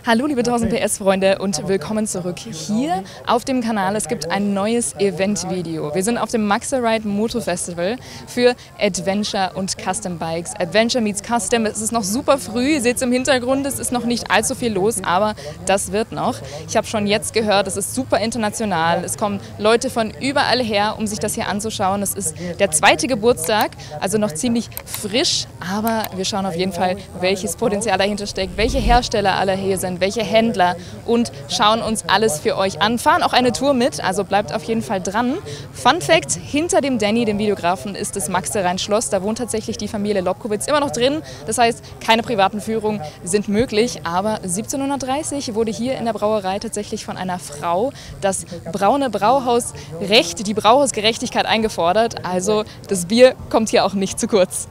Hallo liebe 1000 PS-Freunde und willkommen zurück hier auf dem Kanal. Es gibt ein neues Event-Video. Wir sind auf dem Maxeride Moto Festival für Adventure und Custom Bikes. Adventure meets Custom. Es ist noch super früh, ihr seht es im Hintergrund, es ist noch nicht allzu viel los, aber das wird noch. Ich habe schon jetzt gehört, es ist super international. Es kommen Leute von überall her, um sich das hier anzuschauen. Es ist der 2. Geburtstag, also noch ziemlich frisch, aber wir schauen auf jeden Fall, welches Potenzial dahinter steckt, welche Hersteller alle hier sind, welche Händler und schauen uns alles für euch an. Fahren auch eine Tour mit, also bleibt auf jeden Fall dran. Fun Fact, hinter dem Danny, dem Videografen, ist das Maxerrhein-Schloss. Da wohnt tatsächlich die Familie Lobkowitz immer noch drin. Das heißt, keine privaten Führungen sind möglich, aber 1730 wurde hier in der Brauerei tatsächlich von einer Frau das braune Brauhausrecht, die Brauhausgerechtigkeit eingefordert. Also das Bier kommt hier auch nicht zu kurz.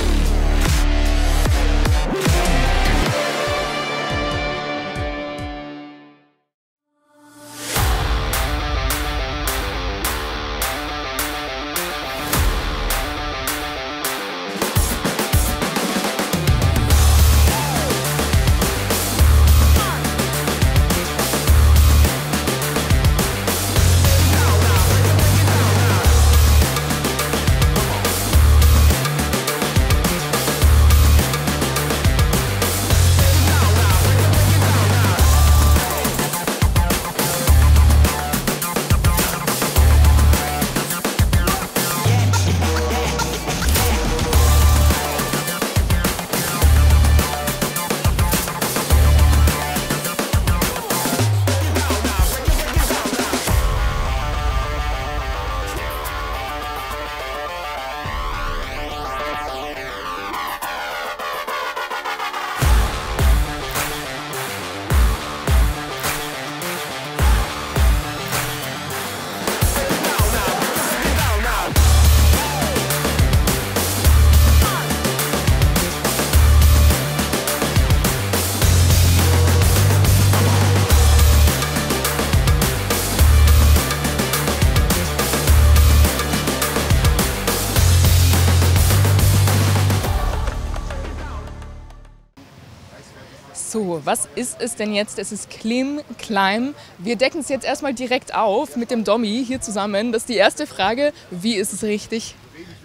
So, was ist es denn jetzt? Es ist Klim Climb. Wir decken es jetzt erstmal direkt auf mit dem Dommi hier zusammen. Das ist die erste Frage. Wie ist es richtig?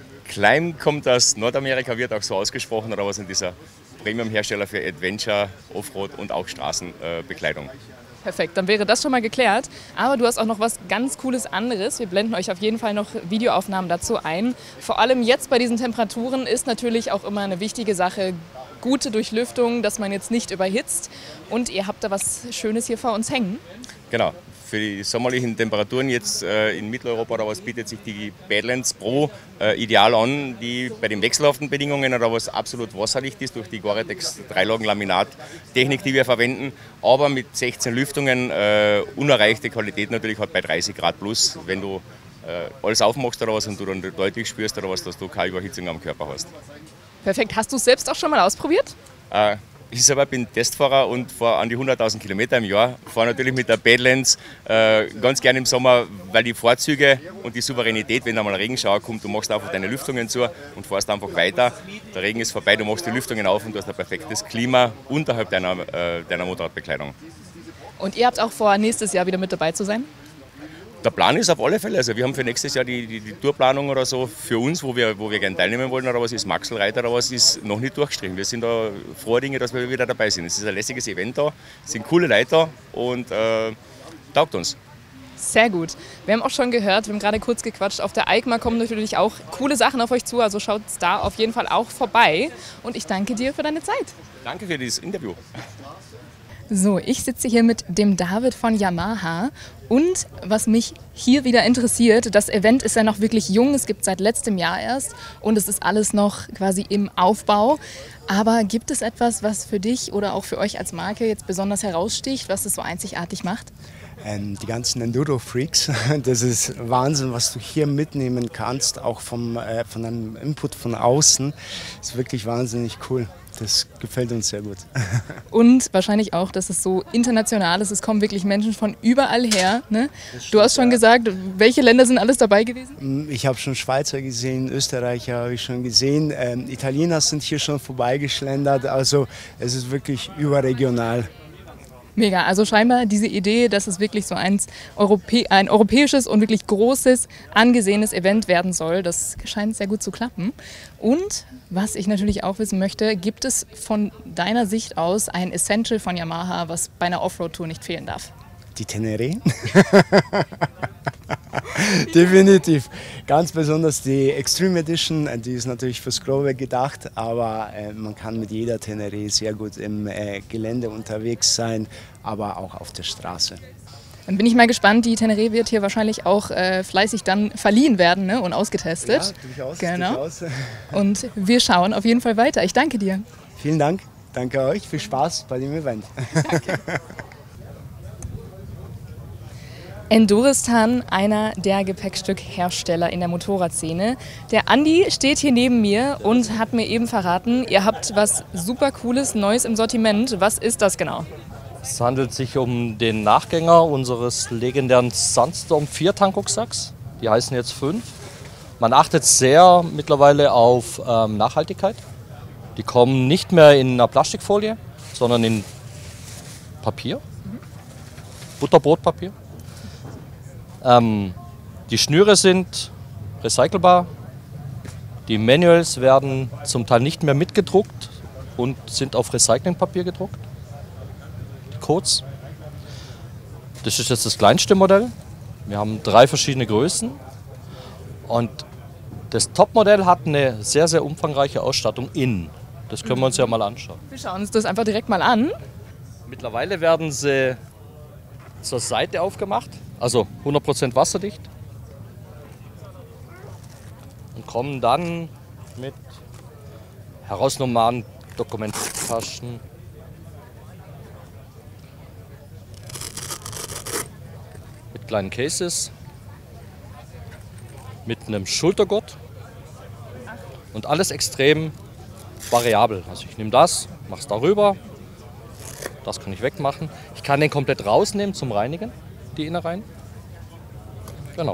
Climb kommt aus Nordamerika, wird auch so ausgesprochen, oder was in dieser Premium-Hersteller für Adventure, Offroad und auch Straßenbekleidung. Perfekt, dann wäre das schon mal geklärt. Aber du hast auch noch was ganz Cooles anderes. Wir blenden euch auf jeden Fall noch Videoaufnahmen dazu ein. Vor allem jetzt bei diesen Temperaturen ist natürlich auch immer eine wichtige Sache, gute Durchlüftung, dass man jetzt nicht überhitzt. Und ihr habt da was Schönes hier vor uns hängen. Genau. Für die sommerlichen Temperaturen jetzt in Mitteleuropa oder was bietet sich die Badlands Pro ideal an, die bei den wechselhaften Bedingungen oder was absolut wasserdicht ist durch die Gore-Tex 3-Lagen-Laminat-Technik, die wir verwenden, aber mit 16 Lüftungen unerreichte Qualität natürlich hat bei 30 Grad plus, wenn du alles aufmachst oder was und du dann deutlich spürst oder was, dass du keine Überhitzung am Körper hast. Perfekt. Hast du es selbst auch schon mal ausprobiert? Ich selber bin Testfahrer und fahre an die 100.000 Kilometer im Jahr. Fahre natürlich mit der Badlands ganz gerne im Sommer, weil die Vorzüge und die Souveränität, wenn da mal Regenschauer kommt, du machst einfach deine Lüftungen zu und fährst einfach weiter. Der Regen ist vorbei, du machst die Lüftungen auf und du hast ein perfektes Klima unterhalb deiner Motorradbekleidung. Und ihr habt auch vor, nächstes Jahr wieder mit dabei zu sein? Der Plan ist auf alle Fälle, also wir haben für nächstes Jahr die Tourplanung oder so für uns, wo wir gerne teilnehmen wollen oder was ist Maxelreiter oder was ist noch nicht durchgestrichen. Wir sind da frohe Dinge, dass wir wieder dabei sind. Es ist ein lässiges Event da, es sind coole Leute da und taugt uns. Sehr gut. Wir haben auch schon gehört, wir haben gerade kurz gequatscht, auf der EICMA kommen natürlich auch coole Sachen auf euch zu, also schaut da auf jeden Fall auch vorbei. Und ich danke dir für deine Zeit. Danke für dieses Interview. So, ich sitze hier mit dem David von Yamaha und was mich hier wieder interessiert, das Event ist ja noch wirklich jung, es gibt seit letztem Jahr erst und es ist alles noch quasi im Aufbau. Aber gibt es etwas, was für dich oder auch für euch als Marke jetzt besonders heraussticht, was es so einzigartig macht? Die ganzen Enduro-Freaks, das ist Wahnsinn, was du hier mitnehmen kannst, auch von einem Input von außen. Das ist wirklich wahnsinnig cool. Das gefällt uns sehr gut. Und wahrscheinlich auch, dass es so international ist. Es kommen wirklich Menschen von überall her. Ne? Du hast schon gesagt, welche Länder sind alles dabei gewesen? Ich habe schon Schweizer gesehen, Österreicher habe ich schon gesehen. Italiener sind hier schon vorbeigeschlendert. Also es ist wirklich überregional. Mega, also scheinbar diese Idee, dass es wirklich so ein europäisches und wirklich großes, angesehenes Event werden soll, das scheint sehr gut zu klappen. Und was ich natürlich auch wissen möchte, gibt es von deiner Sicht aus ein Essential von Yamaha, was bei einer Offroad-Tour nicht fehlen darf? Die Teneré. Definitiv. Ganz besonders die Extreme Edition, die ist natürlich fürs Grobe gedacht, aber man kann mit jeder Teneré sehr gut im Gelände unterwegs sein, aber auch auf der Straße. Dann bin ich mal gespannt, die Teneré wird hier wahrscheinlich auch fleißig dann verliehen werden, ne, und ausgetestet. Ja, durchaus. Genau. Durchaus. Und wir schauen auf jeden Fall weiter. Ich danke dir. Vielen Dank. Danke euch. Viel Spaß bei dem Event. Danke. Enduristan, einer der Gepäckstückhersteller in der Motorradszene. Der Andi steht hier neben mir und hat mir eben verraten, ihr habt was super Cooles, Neues im Sortiment. Was ist das genau? Es handelt sich um den Nachgänger unseres legendären Sandstorm 4 Tankrucksacks. Die heißen jetzt 5. Man achtet sehr mittlerweile auf Nachhaltigkeit. Die kommen nicht mehr in einer Plastikfolie, sondern in Papier, Butterbrotpapier. Die Schnüre sind recycelbar. Die Manuals werden zum Teil nicht mehr mitgedruckt und sind auf Recyclingpapier gedruckt. Die Codes. Das ist jetzt das kleinste Modell. Wir haben 3 verschiedene Größen. Und das Topmodell hat eine sehr, sehr umfangreiche Ausstattung innen. Das können wir uns ja mal anschauen. Wir schauen uns das einfach direkt mal an. Mittlerweile werden sie zur Seite aufgemacht, also 100% wasserdicht. Und kommen dann mit herausnommalen Dokumenttaschen, mit kleinen Cases, mit einem Schultergurt und alles extrem variabel. Also ich nehme das, mache es darüber, das kann ich wegmachen. Ich kann den komplett rausnehmen zum Reinigen, die Innereien. Genau.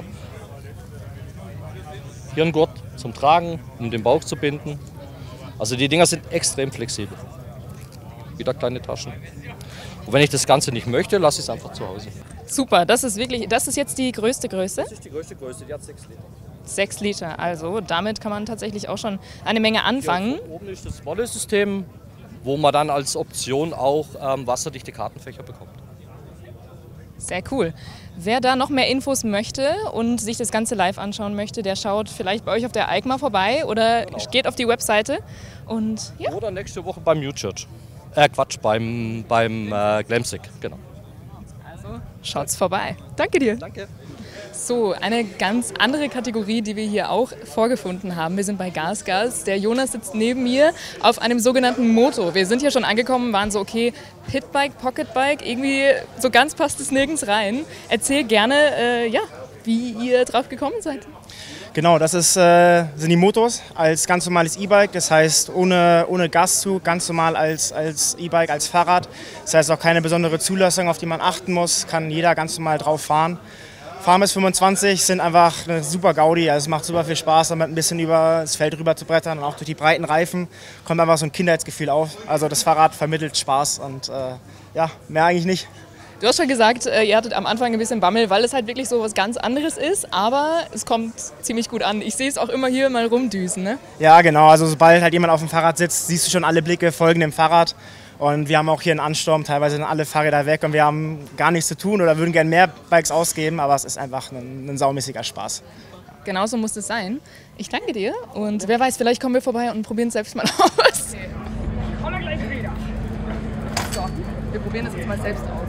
Hier ein Gurt zum Tragen, um den Bauch zu binden. Also die Dinger sind extrem flexibel. Wieder kleine Taschen. Und wenn ich das Ganze nicht möchte, lasse ich es einfach zu Hause. Super, das ist jetzt die größte Größe? Das ist die größte Größe, die hat 6 Liter. 6 Liter, also damit kann man tatsächlich auch schon eine Menge anfangen. Hier oben ist das Wolle-System, wo man dann als Option auch wasserdichte Kartenfächer bekommt. Sehr cool. Wer da noch mehr Infos möchte und sich das Ganze live anschauen möchte, der schaut vielleicht bei euch auf der EICMA vorbei oder geht auf die Webseite. Und, ja. Oder nächste Woche beim New Church. Beim Glamsick, genau. Also schaut's vorbei. Danke dir. Danke. So, eine ganz andere Kategorie, die wir hier auch vorgefunden haben. Wir sind bei GasGas. Der Jonas sitzt neben mir auf einem sogenannten Moto. Wir sind hier schon angekommen, waren so, okay, Pitbike, Pocketbike, irgendwie so ganz passt es nirgends rein. Erzähl gerne, wie ihr drauf gekommen seid. Genau, das sind die Motos als ganz normales E-Bike, das heißt ohne Gaszug, ganz normal als E-Bike, als Fahrrad. Das heißt auch keine besondere Zulassung, auf die man achten muss, kann jeder ganz normal drauf fahren. Fahren bis 25 sind einfach eine super Gaudi, also es macht super viel Spaß, damit ein bisschen über das Feld rüber zu brettern und auch durch die breiten Reifen kommt einfach so ein Kindheitsgefühl auf. Also das Fahrrad vermittelt Spaß und mehr eigentlich nicht. Du hast schon gesagt, ihr hattet am Anfang ein bisschen Bammel, weil es halt wirklich so was ganz anderes ist, aber es kommt ziemlich gut an. Ich sehe es auch immer hier mal rumdüsen, ne? Ja, genau, also sobald halt jemand auf dem Fahrrad sitzt, siehst du schon alle Blicke folgen dem Fahrrad. Und wir haben auch hier einen Ansturm, teilweise sind alle Fahrräder weg und wir haben gar nichts zu tun oder würden gerne mehr Bikes ausgeben, aber es ist einfach ein saumäßiger Spaß. Genauso muss es sein. Ich danke dir und wer weiß, vielleicht kommen wir vorbei und probieren es selbst mal aus. Kommen wir gleich wieder. So, wir probieren das jetzt mal selbst aus.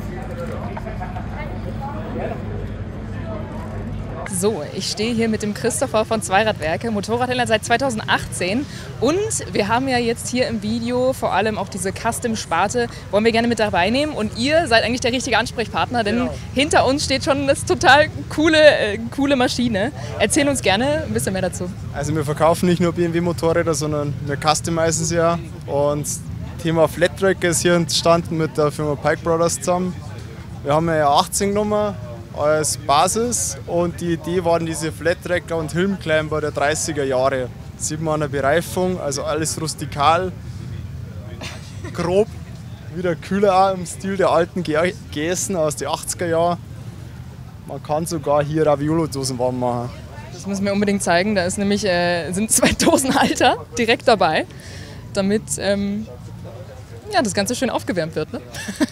So, ich stehe hier mit dem Christopher von Zweiradwerke, Motorradhändler seit 2018 und wir haben ja jetzt hier im Video vor allem auch diese Custom-Sparte, wollen wir gerne mit dabei nehmen und ihr seid eigentlich der richtige Ansprechpartner, denn hinter uns steht schon eine total coole Maschine. Erzähl uns gerne ein bisschen mehr dazu. Also wir verkaufen nicht nur BMW-Motorräder, sondern wir customizen sie ja und das Thema Flat Track ist hier entstanden mit der Firma Pike Brothers zusammen. Wir haben eine 18 Nummer als Basis und die Idee waren diese Flat Tracker und Hilmclimber der 30er Jahre. Sieht man an der Bereifung, also alles rustikal, grob, Wieder kühler auch im Stil der alten Gessen aus den 80er Jahren. Man kann sogar hier Raviolo-Dosen warm machen. Das müssen wir unbedingt zeigen. Da ist nämlich, sind 2 Dosenhalter direkt dabei, damit das Ganze schön aufgewärmt wird. Ne?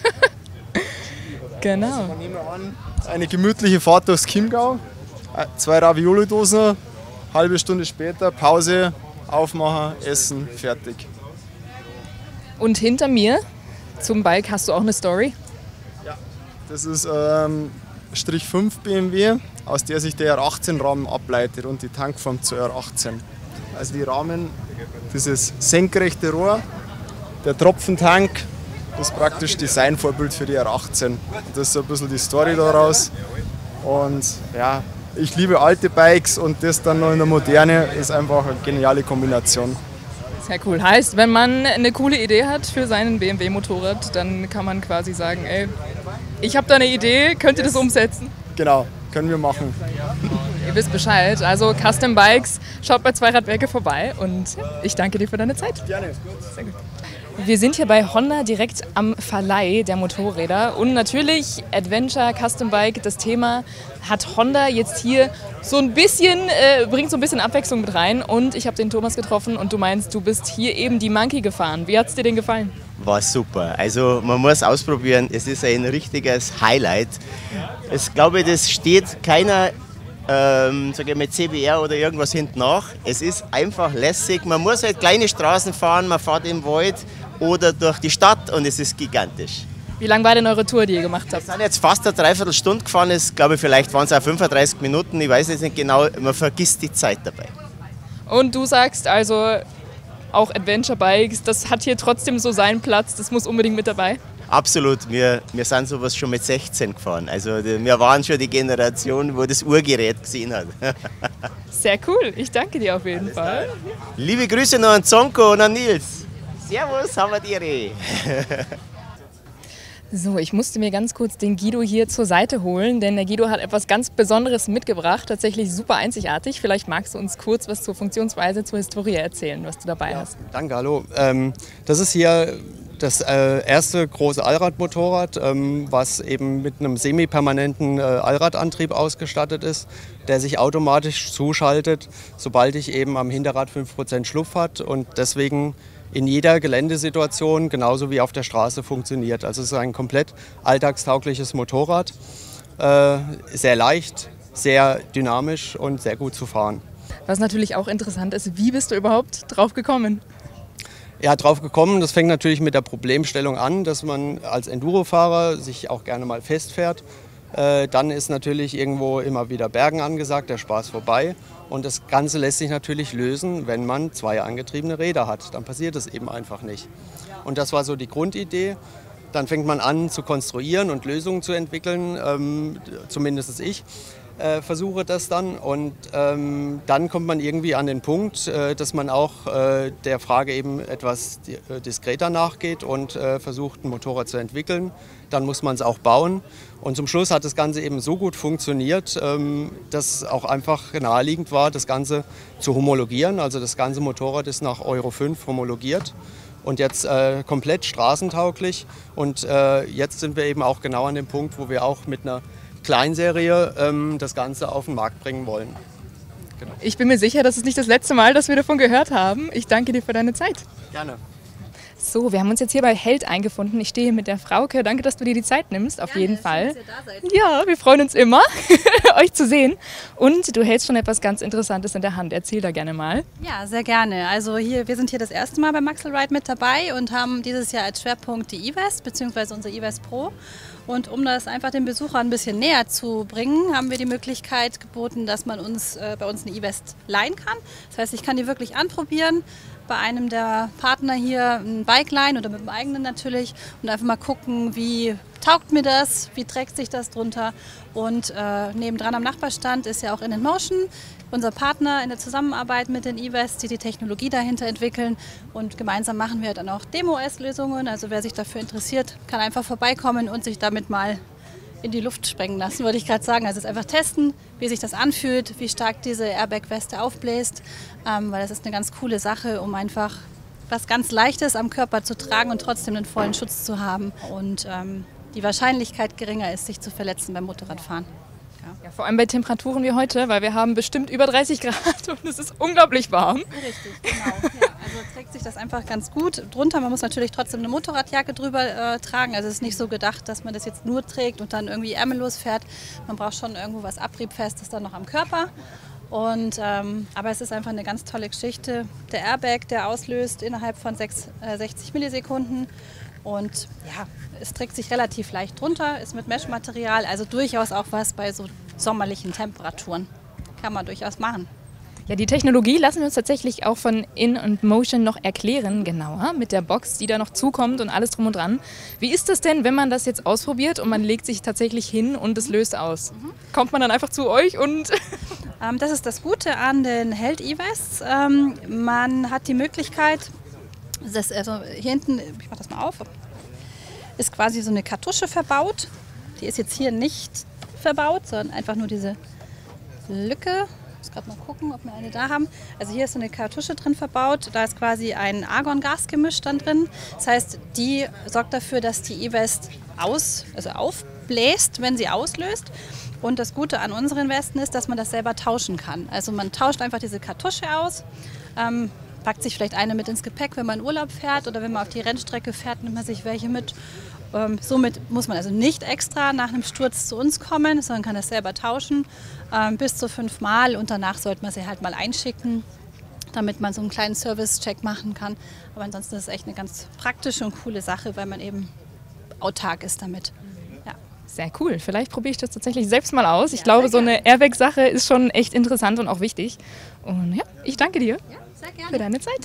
Genau. Also, nehmen wir an, eine gemütliche Fahrt durchs Chiemgau. 2 Ravioli-Dosen, halbe Stunde später, Pause, aufmachen, essen, fertig. Und hinter mir zum Bike hast du auch eine Story? Ja, das ist Strich 5 BMW, aus der sich der R18-Rahmen ableitet und die Tankform zur R18. Also die Rahmen, dieses senkrechte Rohr, der Tropfentank, das ist praktisch Designvorbild für die R18. Das ist so ein bisschen die Story daraus. Und ja, ich liebe alte Bikes und das dann noch in der Moderne ist einfach eine geniale Kombination. Sehr cool. Heißt, wenn man eine coole Idee hat für seinen BMW-Motorrad, dann kann man quasi sagen, ey, ich habe da eine Idee, könnt ihr das umsetzen? Genau, können wir machen. Ihr wisst Bescheid. Also Custom Bikes, schaut bei Zweiradwerke vorbei und ich danke dir für deine Zeit. Gerne. Sehr gut. Wir sind hier bei Honda direkt am Verleih der Motorräder und natürlich Adventure, Custom Bike, das Thema hat Honda jetzt hier so ein bisschen, bringt so ein bisschen Abwechslung mit rein und ich habe den Thomas getroffen und du meinst, du bist hier eben die Monkey gefahren. Wie hat es dir denn gefallen? War super. Also man muss ausprobieren, es ist ein richtiges Highlight. Ich glaube, das steht keiner mit CBR oder irgendwas hinten nach. Es ist einfach lässig. Man muss halt kleine Straßen fahren, man fährt im Wald oder durch die Stadt und es ist gigantisch. Wie lang war denn eure Tour, die ihr gemacht habt? Wir sind jetzt fast eine Dreiviertelstunde gefahren, ich glaube vielleicht waren es auch 35 Minuten, ich weiß jetzt nicht genau, man vergisst die Zeit dabei. Und du sagst also, auch Adventure Bikes, das hat hier trotzdem so seinen Platz, das muss unbedingt mit dabei? Absolut, wir sind sowas schon mit 16 gefahren, also wir waren schon die Generation, wo das Urgerät gesehen hat. Sehr cool, ich danke dir auf jeden Fall. Liebe Grüße noch an Zonko und an Nils. Servus, haben wir die. So, ich musste mir ganz kurz den Guido hier zur Seite holen, denn der Guido hat etwas ganz Besonderes mitgebracht, tatsächlich super einzigartig. Vielleicht magst du uns kurz was zur Funktionsweise, zur Historie erzählen, was du dabei hast. Danke, hallo. Das ist hier das erste große Allradmotorrad, was eben mit einem semi-permanenten Allradantrieb ausgestattet ist, der sich automatisch zuschaltet, sobald ich eben am Hinterrad 5% Schlupf hat und deswegen in jeder Geländesituation genauso wie auf der Straße funktioniert. Also es ist ein komplett alltagstaugliches Motorrad, sehr leicht, sehr dynamisch und sehr gut zu fahren. Was natürlich auch interessant ist, wie bist du überhaupt drauf gekommen? Ja, drauf gekommen, das fängt natürlich mit der Problemstellung an, dass man als Endurofahrer sich auch gerne mal festfährt. Dann ist natürlich irgendwo immer wieder Bergen angesagt, der Spaß vorbei. Und das Ganze lässt sich natürlich lösen, wenn man 2 angetriebene Räder hat. Dann passiert es eben einfach nicht. Und das war so die Grundidee. Dann fängt man an zu konstruieren und Lösungen zu entwickeln, zumindest ich. Versuche das dann und dann kommt man irgendwie an den Punkt, dass man auch der Frage eben etwas diskreter nachgeht und versucht, ein Motorrad zu entwickeln. Dann muss man es auch bauen und zum Schluss hat das Ganze eben so gut funktioniert, dass auch einfach naheliegend war, das Ganze zu homologieren. Also das ganze Motorrad ist nach Euro 5 homologiert und jetzt komplett straßentauglich und jetzt sind wir eben auch genau an dem Punkt, wo wir auch mit einer Kleinserie das Ganze auf den Markt bringen wollen. Genau. Ich bin mir sicher, das ist nicht das letzte Mal, dass wir davon gehört haben. Ich danke dir für deine Zeit. Gerne. So, wir haben uns jetzt hier bei Held eingefunden. Ich stehe hier mit der Frauke. Danke, dass du dir die Zeit nimmst, auf jeden Fall. Schön, dass ihr da seid. Ja, wir freuen uns immer, euch zu sehen. Und du hältst schon etwas ganz Interessantes in der Hand. Erzähl da gerne mal. Ja, sehr gerne. Also wir sind hier das erste Mal beim Maxl-Ride mit dabei und haben dieses Jahr als Schwerpunkt die E-Vest bzw. unsere E-Vest Pro. Und um das einfach den Besuchern ein bisschen näher zu bringen, haben wir die Möglichkeit geboten, dass man uns bei uns eine E-Vest leihen kann. Das heißt, ich kann die wirklich anprobieren, bei einem der Partner hier ein Bike leihen oder mit dem eigenen natürlich und einfach mal gucken, wie taugt mir das, wie trägt sich das drunter. Und nebendran am Nachbarstand ist ja auch In Motion, unser Partner in der Zusammenarbeit mit den E-Vests, die die Technologie dahinter entwickeln. Und gemeinsam machen wir dann auch Demo-S-Lösungen. Also wer sich dafür interessiert, kann einfach vorbeikommen und sich damit mal in die Luft sprengen lassen, würde ich gerade sagen. Also es einfach testen, wie sich das anfühlt, wie stark diese Airbag-Weste aufbläst, weil das ist eine ganz coole Sache, um einfach was ganz Leichtes am Körper zu tragen und trotzdem einen vollen Schutz zu haben. Und die Wahrscheinlichkeit geringer ist, sich zu verletzen beim Motorradfahren. Ja, vor allem bei Temperaturen wie heute, weil wir haben bestimmt über 30 Grad und es ist unglaublich warm. Richtig, genau. Ja, also trägt sich das einfach ganz gut drunter. Man muss natürlich trotzdem eine Motorradjacke drüber tragen. Also es ist nicht so gedacht, dass man das jetzt nur trägt und dann irgendwie ärmellos fährt. Man braucht schon irgendwo was Abriebfestes dann noch am Körper. Und, aber es ist einfach eine ganz tolle Geschichte. Der Airbag, der auslöst innerhalb von 60 Millisekunden. Und ja, es trägt sich relativ leicht drunter, ist mit Mesh-Material, also durchaus auch was bei so sommerlichen Temperaturen. Kann man durchaus machen. Ja, die Technologie lassen wir uns tatsächlich auch von In&Motion noch erklären, genauer, mit der Box, die da noch zukommt und alles drum und dran. Wie ist das denn, wenn man das jetzt ausprobiert und man legt sich tatsächlich hin und es löst aus? Kommt man dann einfach zu euch und... Das ist das Gute an den Held E-Vests. Man hat die Möglichkeit, also hier hinten, ich mache das mal auf, ist quasi so eine Kartusche verbaut. Die ist jetzt hier nicht verbaut, sondern einfach nur diese Lücke. Ich muss gerade mal gucken, ob wir eine da haben. Also hier ist so eine Kartusche drin verbaut. Da ist quasi ein Argon-Gasgemisch dann drin. Das heißt, die sorgt dafür, dass die E-Vest aufbläst, wenn sie auslöst. Und das Gute an unseren Westen ist, dass man das selber tauschen kann. Also man tauscht einfach diese Kartusche aus, packt sich vielleicht eine mit ins Gepäck, wenn man in Urlaub fährt oder wenn man auf die Rennstrecke fährt, nimmt man sich welche mit. Somit muss man also nicht extra nach einem Sturz zu uns kommen, sondern kann das selber tauschen, bis zu 5 Mal und danach sollte man sie halt mal einschicken, damit man so einen kleinen Service-Check machen kann. Aber ansonsten ist es echt eine ganz praktische und coole Sache, weil man eben autark ist damit. Ja. Sehr cool. Vielleicht probiere ich das tatsächlich selbst mal aus. Ich glaube, so eine Airbag-Sache ist schon echt interessant und auch wichtig. Und ja, ich danke dir für deine Zeit.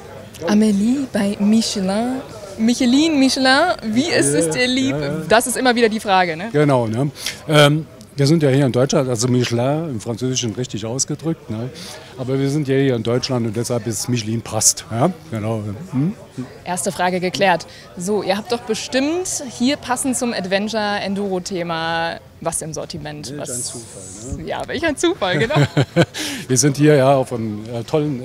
Amélie bei Michelin. Michelin, wie ist es dir lieb? Das ist immer wieder die Frage, ne? Genau, ne? Wir sind ja hier in Deutschland, also Michelin im Französischen richtig ausgedrückt, ne? Aber wir sind ja hier in Deutschland und deshalb ist Michelin passt. Ja? Genau. Erste Frage geklärt. So, ihr habt doch bestimmt hier passend zum Adventure-Enduro-Thema was im Sortiment. Welch ein Zufall, ne? Ja, welch ein Zufall, genau. Wir sind hier ja auf einem tollen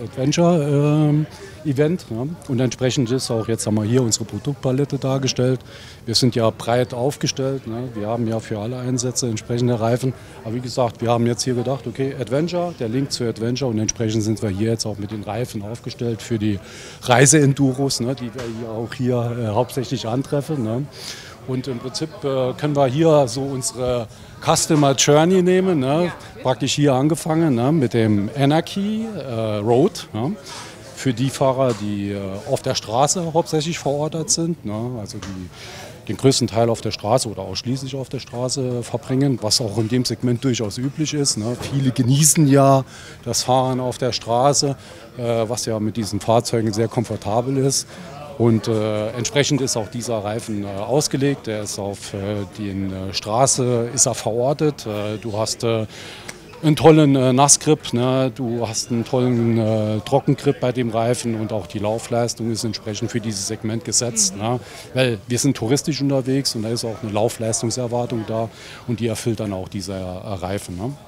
Adventure-Event. Ne? Und entsprechend ist auch, jetzt haben wir hier unsere Produktpalette dargestellt. Wir sind ja breit aufgestellt. Ne? Wir haben ja für alle Einsätze entsprechende Reifen. Aber wie gesagt, wir haben jetzt hier gedacht, okay, Adventure, der Link zu Adventure. Und entsprechend sind wir hier jetzt auch mit den Reifen aufgestellt für die Reise-Enduros, ne? Die wir auch hier hauptsächlich antreffen. Ne? Und im Prinzip können wir hier so unsere Customer Journey nehmen, ne? Praktisch hier angefangen, ne? Mit dem Anarchy Road, ne? Für die Fahrer, die auf der Straße hauptsächlich verortet sind, ne? Also die den größten Teil auf der Straße oder ausschließlich auf der Straße verbringen, was auch in dem Segment durchaus üblich ist. Ne? Viele genießen ja das Fahren auf der Straße, was ja mit diesen Fahrzeugen sehr komfortabel ist. Und entsprechend ist auch dieser Reifen ausgelegt. Der ist auf die Straße ist er verortet. Du hast einen tollen Nassgrip, ne? Du hast einen tollen Trockengrip bei dem Reifen und auch die Laufleistung ist entsprechend für dieses Segment gesetzt. Ne? Weil wir sind touristisch unterwegs und da ist auch eine Laufleistungserwartung da und die erfüllt dann auch dieser Reifen. Ne?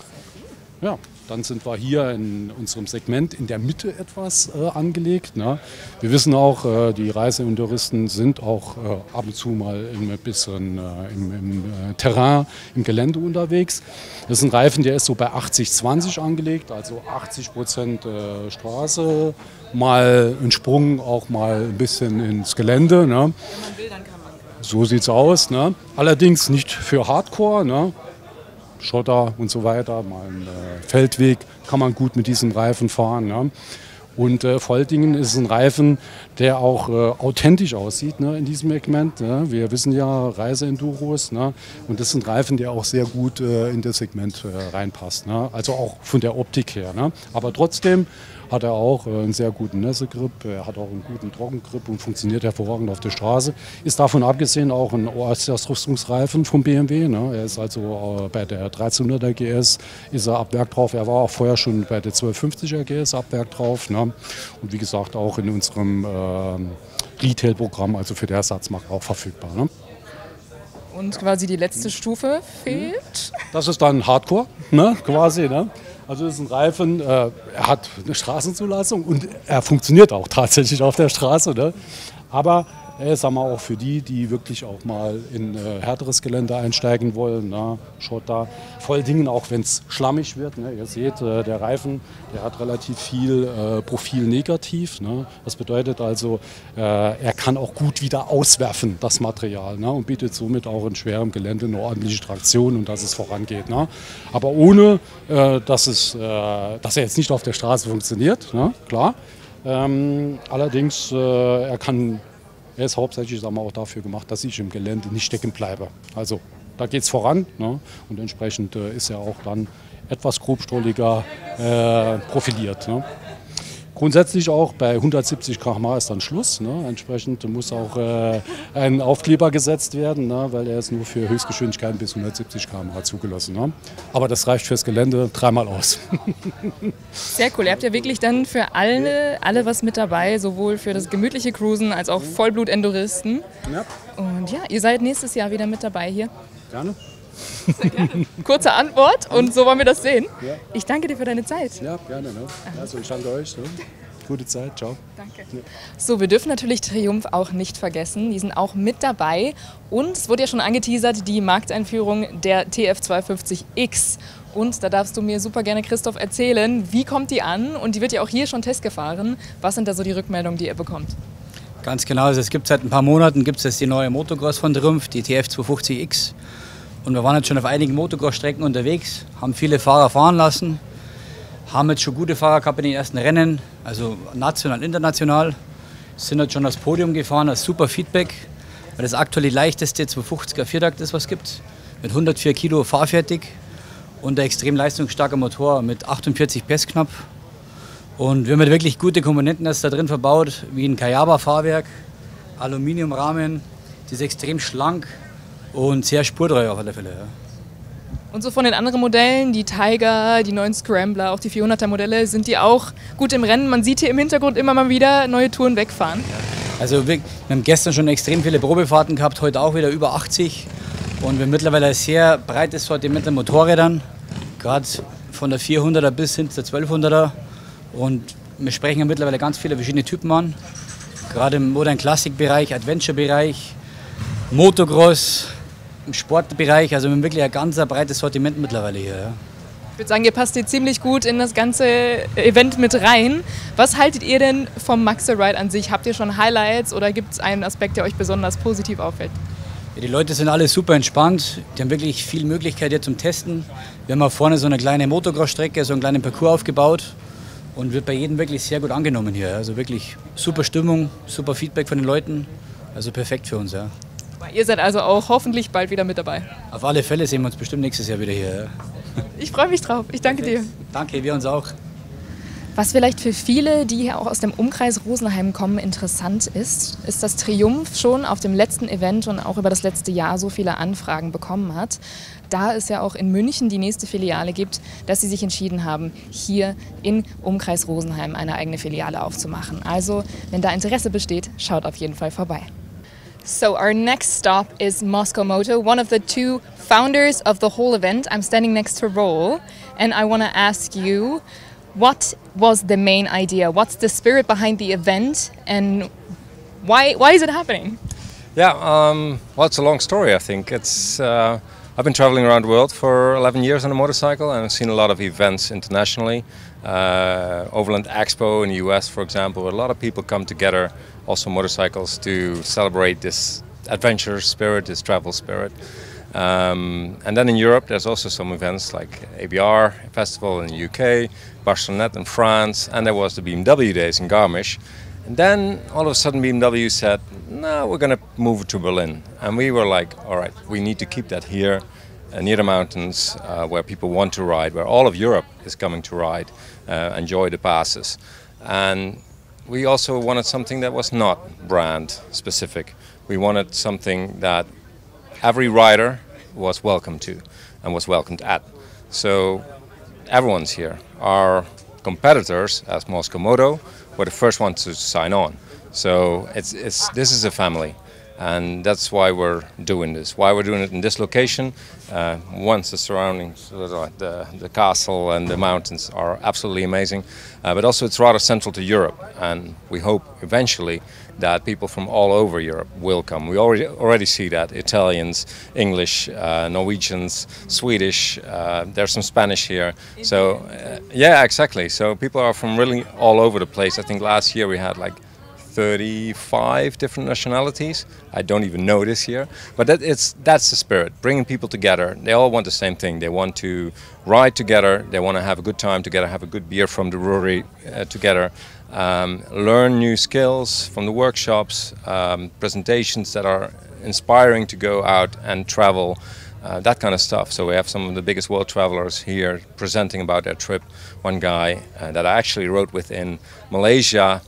Ja. Dann sind wir hier in unserem Segment in der Mitte etwas angelegt. Ne? Wir wissen auch, die Reise-Enduristen sind auch ab und zu mal ein bisschen im Terrain, im Gelände unterwegs. Das ist ein Reifen, der ist so bei 80-20 angelegt, also 80% Straße, mal ein Sprung auch mal ein bisschen ins Gelände. Ne? Wenn man will, dann kann man. So sieht's aus. Ne? Allerdings nicht für Hardcore. Ne? Schotter und so weiter, mal einen Feldweg kann man gut mit diesem Reifen fahren. Ne? Und vor allen Dingen ist es ein Reifen, der auch authentisch aussieht, ne, in diesem Segment. Ne? Wir wissen ja, Reise-Enduros. Ne? Und das ist ein Reifen, der auch sehr gut in das Segment reinpasst. Ne? Also auch von der Optik her. Ne? Aber trotzdem hat er auch einen sehr guten Nässegrip, er hat auch einen guten Trockengrip und funktioniert hervorragend auf der Straße. Ist davon abgesehen auch ein Ausrüstungsreifen vom BMW. Ne? Er ist also bei der 1300er GS ist er ab Werk drauf. Er war auch vorher schon bei der 1250er GS ab Werk drauf. Ne? Und wie gesagt auch in unserem Retail-Programm, also für den Ersatzmarkt auch verfügbar. Ne? Und quasi die letzte Stufe fehlt? Das ist dann Hardcore, ne? Quasi. Ne? Also das ist ein Reifen, er hat eine Straßenzulassung und er funktioniert auch tatsächlich auf der Straße. Ne? Aber er ist auch für die wirklich auch mal in härteres Gelände einsteigen wollen. Ne? Schotter, vor allen Dingen auch wenn es schlammig wird. Ne? Ihr seht, der Reifen, der hat relativ viel Profil negativ. Ne? Das bedeutet also, er kann auch gut wieder auswerfen, das Material. Ne? Und bietet somit auch in schwerem Gelände eine ordentliche Traktion und dass es vorangeht. Ne? Aber ohne, dass er jetzt nicht auf der Straße funktioniert, ne? Klar. Allerdings, er ist hauptsächlich auch dafür gemacht, dass ich im Gelände nicht stecken bleibe. Also da geht es voran, ne? Und entsprechend ist er auch dann etwas grobstolliger profiliert. Ne? Grundsätzlich auch bei 170 km/h ist dann Schluss. Ne? Entsprechend muss auch ein Aufkleber gesetzt werden, ne? Weil er ist nur für Höchstgeschwindigkeiten bis 170 km/h zugelassen. Ne? Aber das reicht fürs Gelände dreimal aus. Sehr cool. Ihr habt ja wirklich dann für alle was mit dabei, sowohl für das gemütliche Cruisen als auch Vollblut-Enduristen. Ja. Und ja, ihr seid nächstes Jahr wieder mit dabei hier. Gerne. Sehr gerne. Kurze Antwort und so wollen wir das sehen. Ja. Ich danke dir für deine Zeit. Ja, gerne. Ne? Also ich danke euch. Ne? Gute Zeit, ciao. Danke. Ja. So, wir dürfen natürlich Triumph auch nicht vergessen. Die sind auch mit dabei. Und es wurde ja schon angeteasert, die Markteinführung der TF250X. Und da darfst du mir super gerne, Christoph, erzählen, wie kommt die an? Und die wird ja auch hier schon testgefahren. Was sind da so die Rückmeldungen, die ihr bekommt? Ganz genau, also es gibt seit ein paar Monaten die neue Motocross von Triumph, die TF250X. Und wir waren jetzt schon auf einigen Motocross-Strecken unterwegs, haben viele Fahrer fahren lassen, haben jetzt schon gute Fahrer gehabt in den ersten Rennen, also national, international. Sind jetzt schon das Podium gefahren, das super Feedback, weil das aktuell die leichteste 250er Viertakt ist, was es gibt. Mit 104 Kilo fahrfertig und ein extrem leistungsstarker Motor mit 48 PS knapp. Und wir haben wirklich gute Komponenten da drin verbaut, wie ein Kayaba-Fahrwerk, Aluminiumrahmen, die ist extrem schlank und sehr spurtreu auf alle Fälle. Ja. Und so von den anderen Modellen, die Tiger, die neuen Scrambler, auch die 400er Modelle, sind die auch gut im Rennen? Man sieht hier im Hintergrund immer mal wieder neue Touren wegfahren. Also wir haben gestern schon extrem viele Probefahrten gehabt, heute auch wieder über 80. Und wir haben mittlerweile ein sehr breites Sortiment an Motorrädern, gerade von der 400er bis hin zur 1200er. Und wir sprechen ja mittlerweile ganz viele verschiedene Typen an, gerade im Modern Classic-Bereich, Adventure-Bereich, Motocross, im Sportbereich, also wir haben wirklich ein ganz breites Sortiment mittlerweile hier. Ja. Ich würde sagen, ihr passt hier ziemlich gut in das ganze Event mit rein. Was haltet ihr denn vom Maxi-Ride an sich? Habt ihr schon Highlights oder gibt es einen Aspekt, der euch besonders positiv auffällt? Ja, die Leute sind alle super entspannt, die haben wirklich viel Möglichkeit hier zum Testen. Wir haben auch vorne so eine kleine Motocross-Strecke, so einen kleinen Parcours aufgebaut und wird bei jedem wirklich sehr gut angenommen hier. Also wirklich super Stimmung, super Feedback von den Leuten, also perfekt für uns. Ja. Ihr seid also auch hoffentlich bald wieder mit dabei. Auf alle Fälle sehen wir uns bestimmt nächstes Jahr wieder hier. Ja. Ich freue mich drauf. Ich danke dir. Danke, wir uns auch. Was vielleicht für viele, die hier auch aus dem Umkreis Rosenheim kommen, interessant ist, ist, dass Triumph schon auf dem letzten Event und auch über das letzte Jahr so viele Anfragen bekommen hat. Da es ja auch in München die nächste Filiale gibt, dass sie sich entschieden haben, hier im Umkreis Rosenheim eine eigene Filiale aufzumachen. Also, wenn da Interesse besteht, schaut auf jeden Fall vorbei. So our next stop is Moscow Moto, one of the two founders of the whole event. I'm standing next to Roll and I want to ask you, what was the main idea? What's the spirit behind the event and why is it happening? Yeah, well, it's a long story, I think. I've been traveling around the world for 11 years on a motorcycle and I've seen a lot of events internationally. Overland Expo in the US, for example, where a lot of people come together, also motorcycles, to celebrate this adventure spirit, this travel spirit. And then in Europe, there's also some events like ABR Festival in the UK, Barcelona in France, and there was the BMW Days in Garmisch. And then all of a sudden BMW said, no, we're going to move it to Berlin. And we were like, all right, we need to keep that here near the mountains where people want to ride, where all of Europe is coming to ride, enjoy the passes. And we also wanted something that was not brand specific. We wanted something that every rider was welcome to and was welcomed at. So everyone's here. Our competitors, as Moscow Moto, were the first ones to sign on. So this is a family. And that's why we're doing this. Why we're doing it in this location. Once the surroundings, the castle and the mountains are absolutely amazing, but also it's rather central to Europe, and we hope eventually that people from all over Europe will come. We already see that. Italians, English, Norwegians, Swedish, there's some Spanish here. So yeah, exactly. So people are from really all over the place. I think last year we had like 35 different nationalities. I don't even know this year, but that's the spirit, bringing people together. They all want the same thing. They want to ride together. They want to have a good time together, have a good beer from the brewery together, learn new skills from the workshops, presentations that are inspiring to go out and travel, that kind of stuff. So we have some of the biggest world travelers here presenting about their trip. One guy that I actually rode with in Malaysia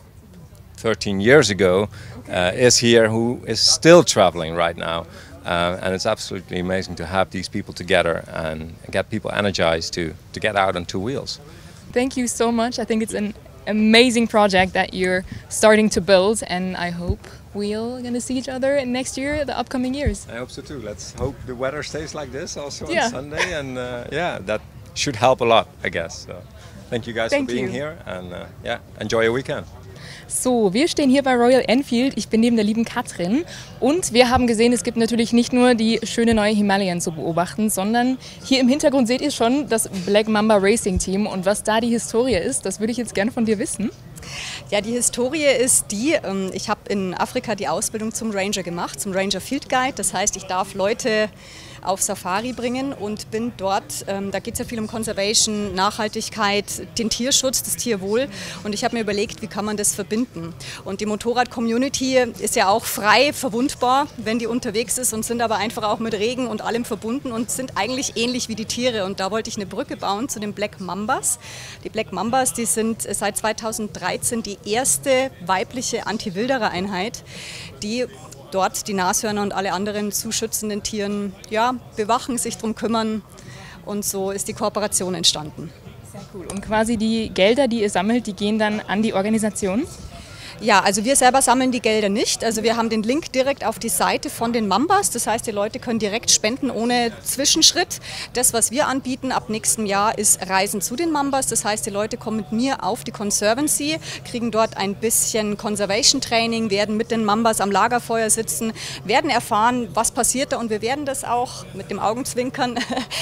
13 years ago is here, who is still traveling right now, and it's absolutely amazing to have these people together and get people energized to get out on two wheels. Thank you so much. I think it's an amazing project that you're starting to build, and I hope we're going to see each other next year, the upcoming years. I hope so too. Let's hope the weather stays like this also on Sunday, and yeah, that should help a lot, I guess. So, thank you guys for being here, and yeah, enjoy your weekend. So, wir stehen hier bei Royal Enfield. Ich bin neben der lieben Katrin und wir haben gesehen, es gibt natürlich nicht nur die schöne neue Himalayan zu beobachten, sondern hier im Hintergrund seht ihr schon das Black Mamba Racing Team, und was da die Historie ist, das würde ich jetzt gerne von dir wissen. Ja, die Historie ist die, ich habe in Afrika die Ausbildung zum Ranger gemacht, zum Ranger Field Guide. Das heißt, ich darf Leute auf Safari bringen und bin dort, da geht es ja viel um Conservation, Nachhaltigkeit, den Tierschutz, das Tierwohl, und ich habe mir überlegt, wie kann man das verbinden. Und die Motorrad-Community ist ja auch frei verwundbar, wenn die unterwegs ist, und sind aber einfach auch mit Regen und allem verbunden und sind eigentlich ähnlich wie die Tiere, und da wollte ich eine Brücke bauen zu den Black Mambas. Die Black Mambas, die sind seit 2013 die erste weibliche Anti-Wilderer-Einheit, die dort die Nashörner und alle anderen zu schützenden Tieren bewachen, sich darum kümmern, und so ist die Kooperation entstanden. Sehr cool. Und quasi die Gelder, die ihr sammelt, die gehen dann an die Organisation? Ja, also wir selber sammeln die Gelder nicht. Also wir haben den Link direkt auf die Seite von den Mambas. Das heißt, die Leute können direkt spenden ohne Zwischenschritt. Das, was wir anbieten ab nächstem Jahr, ist Reisen zu den Mambas. Das heißt, die Leute kommen mit mir auf die Conservancy, kriegen dort ein bisschen Conservation Training, werden mit den Mambas am Lagerfeuer sitzen, werden erfahren, was passiert da, und wir werden das auch mit dem Augenzwinkern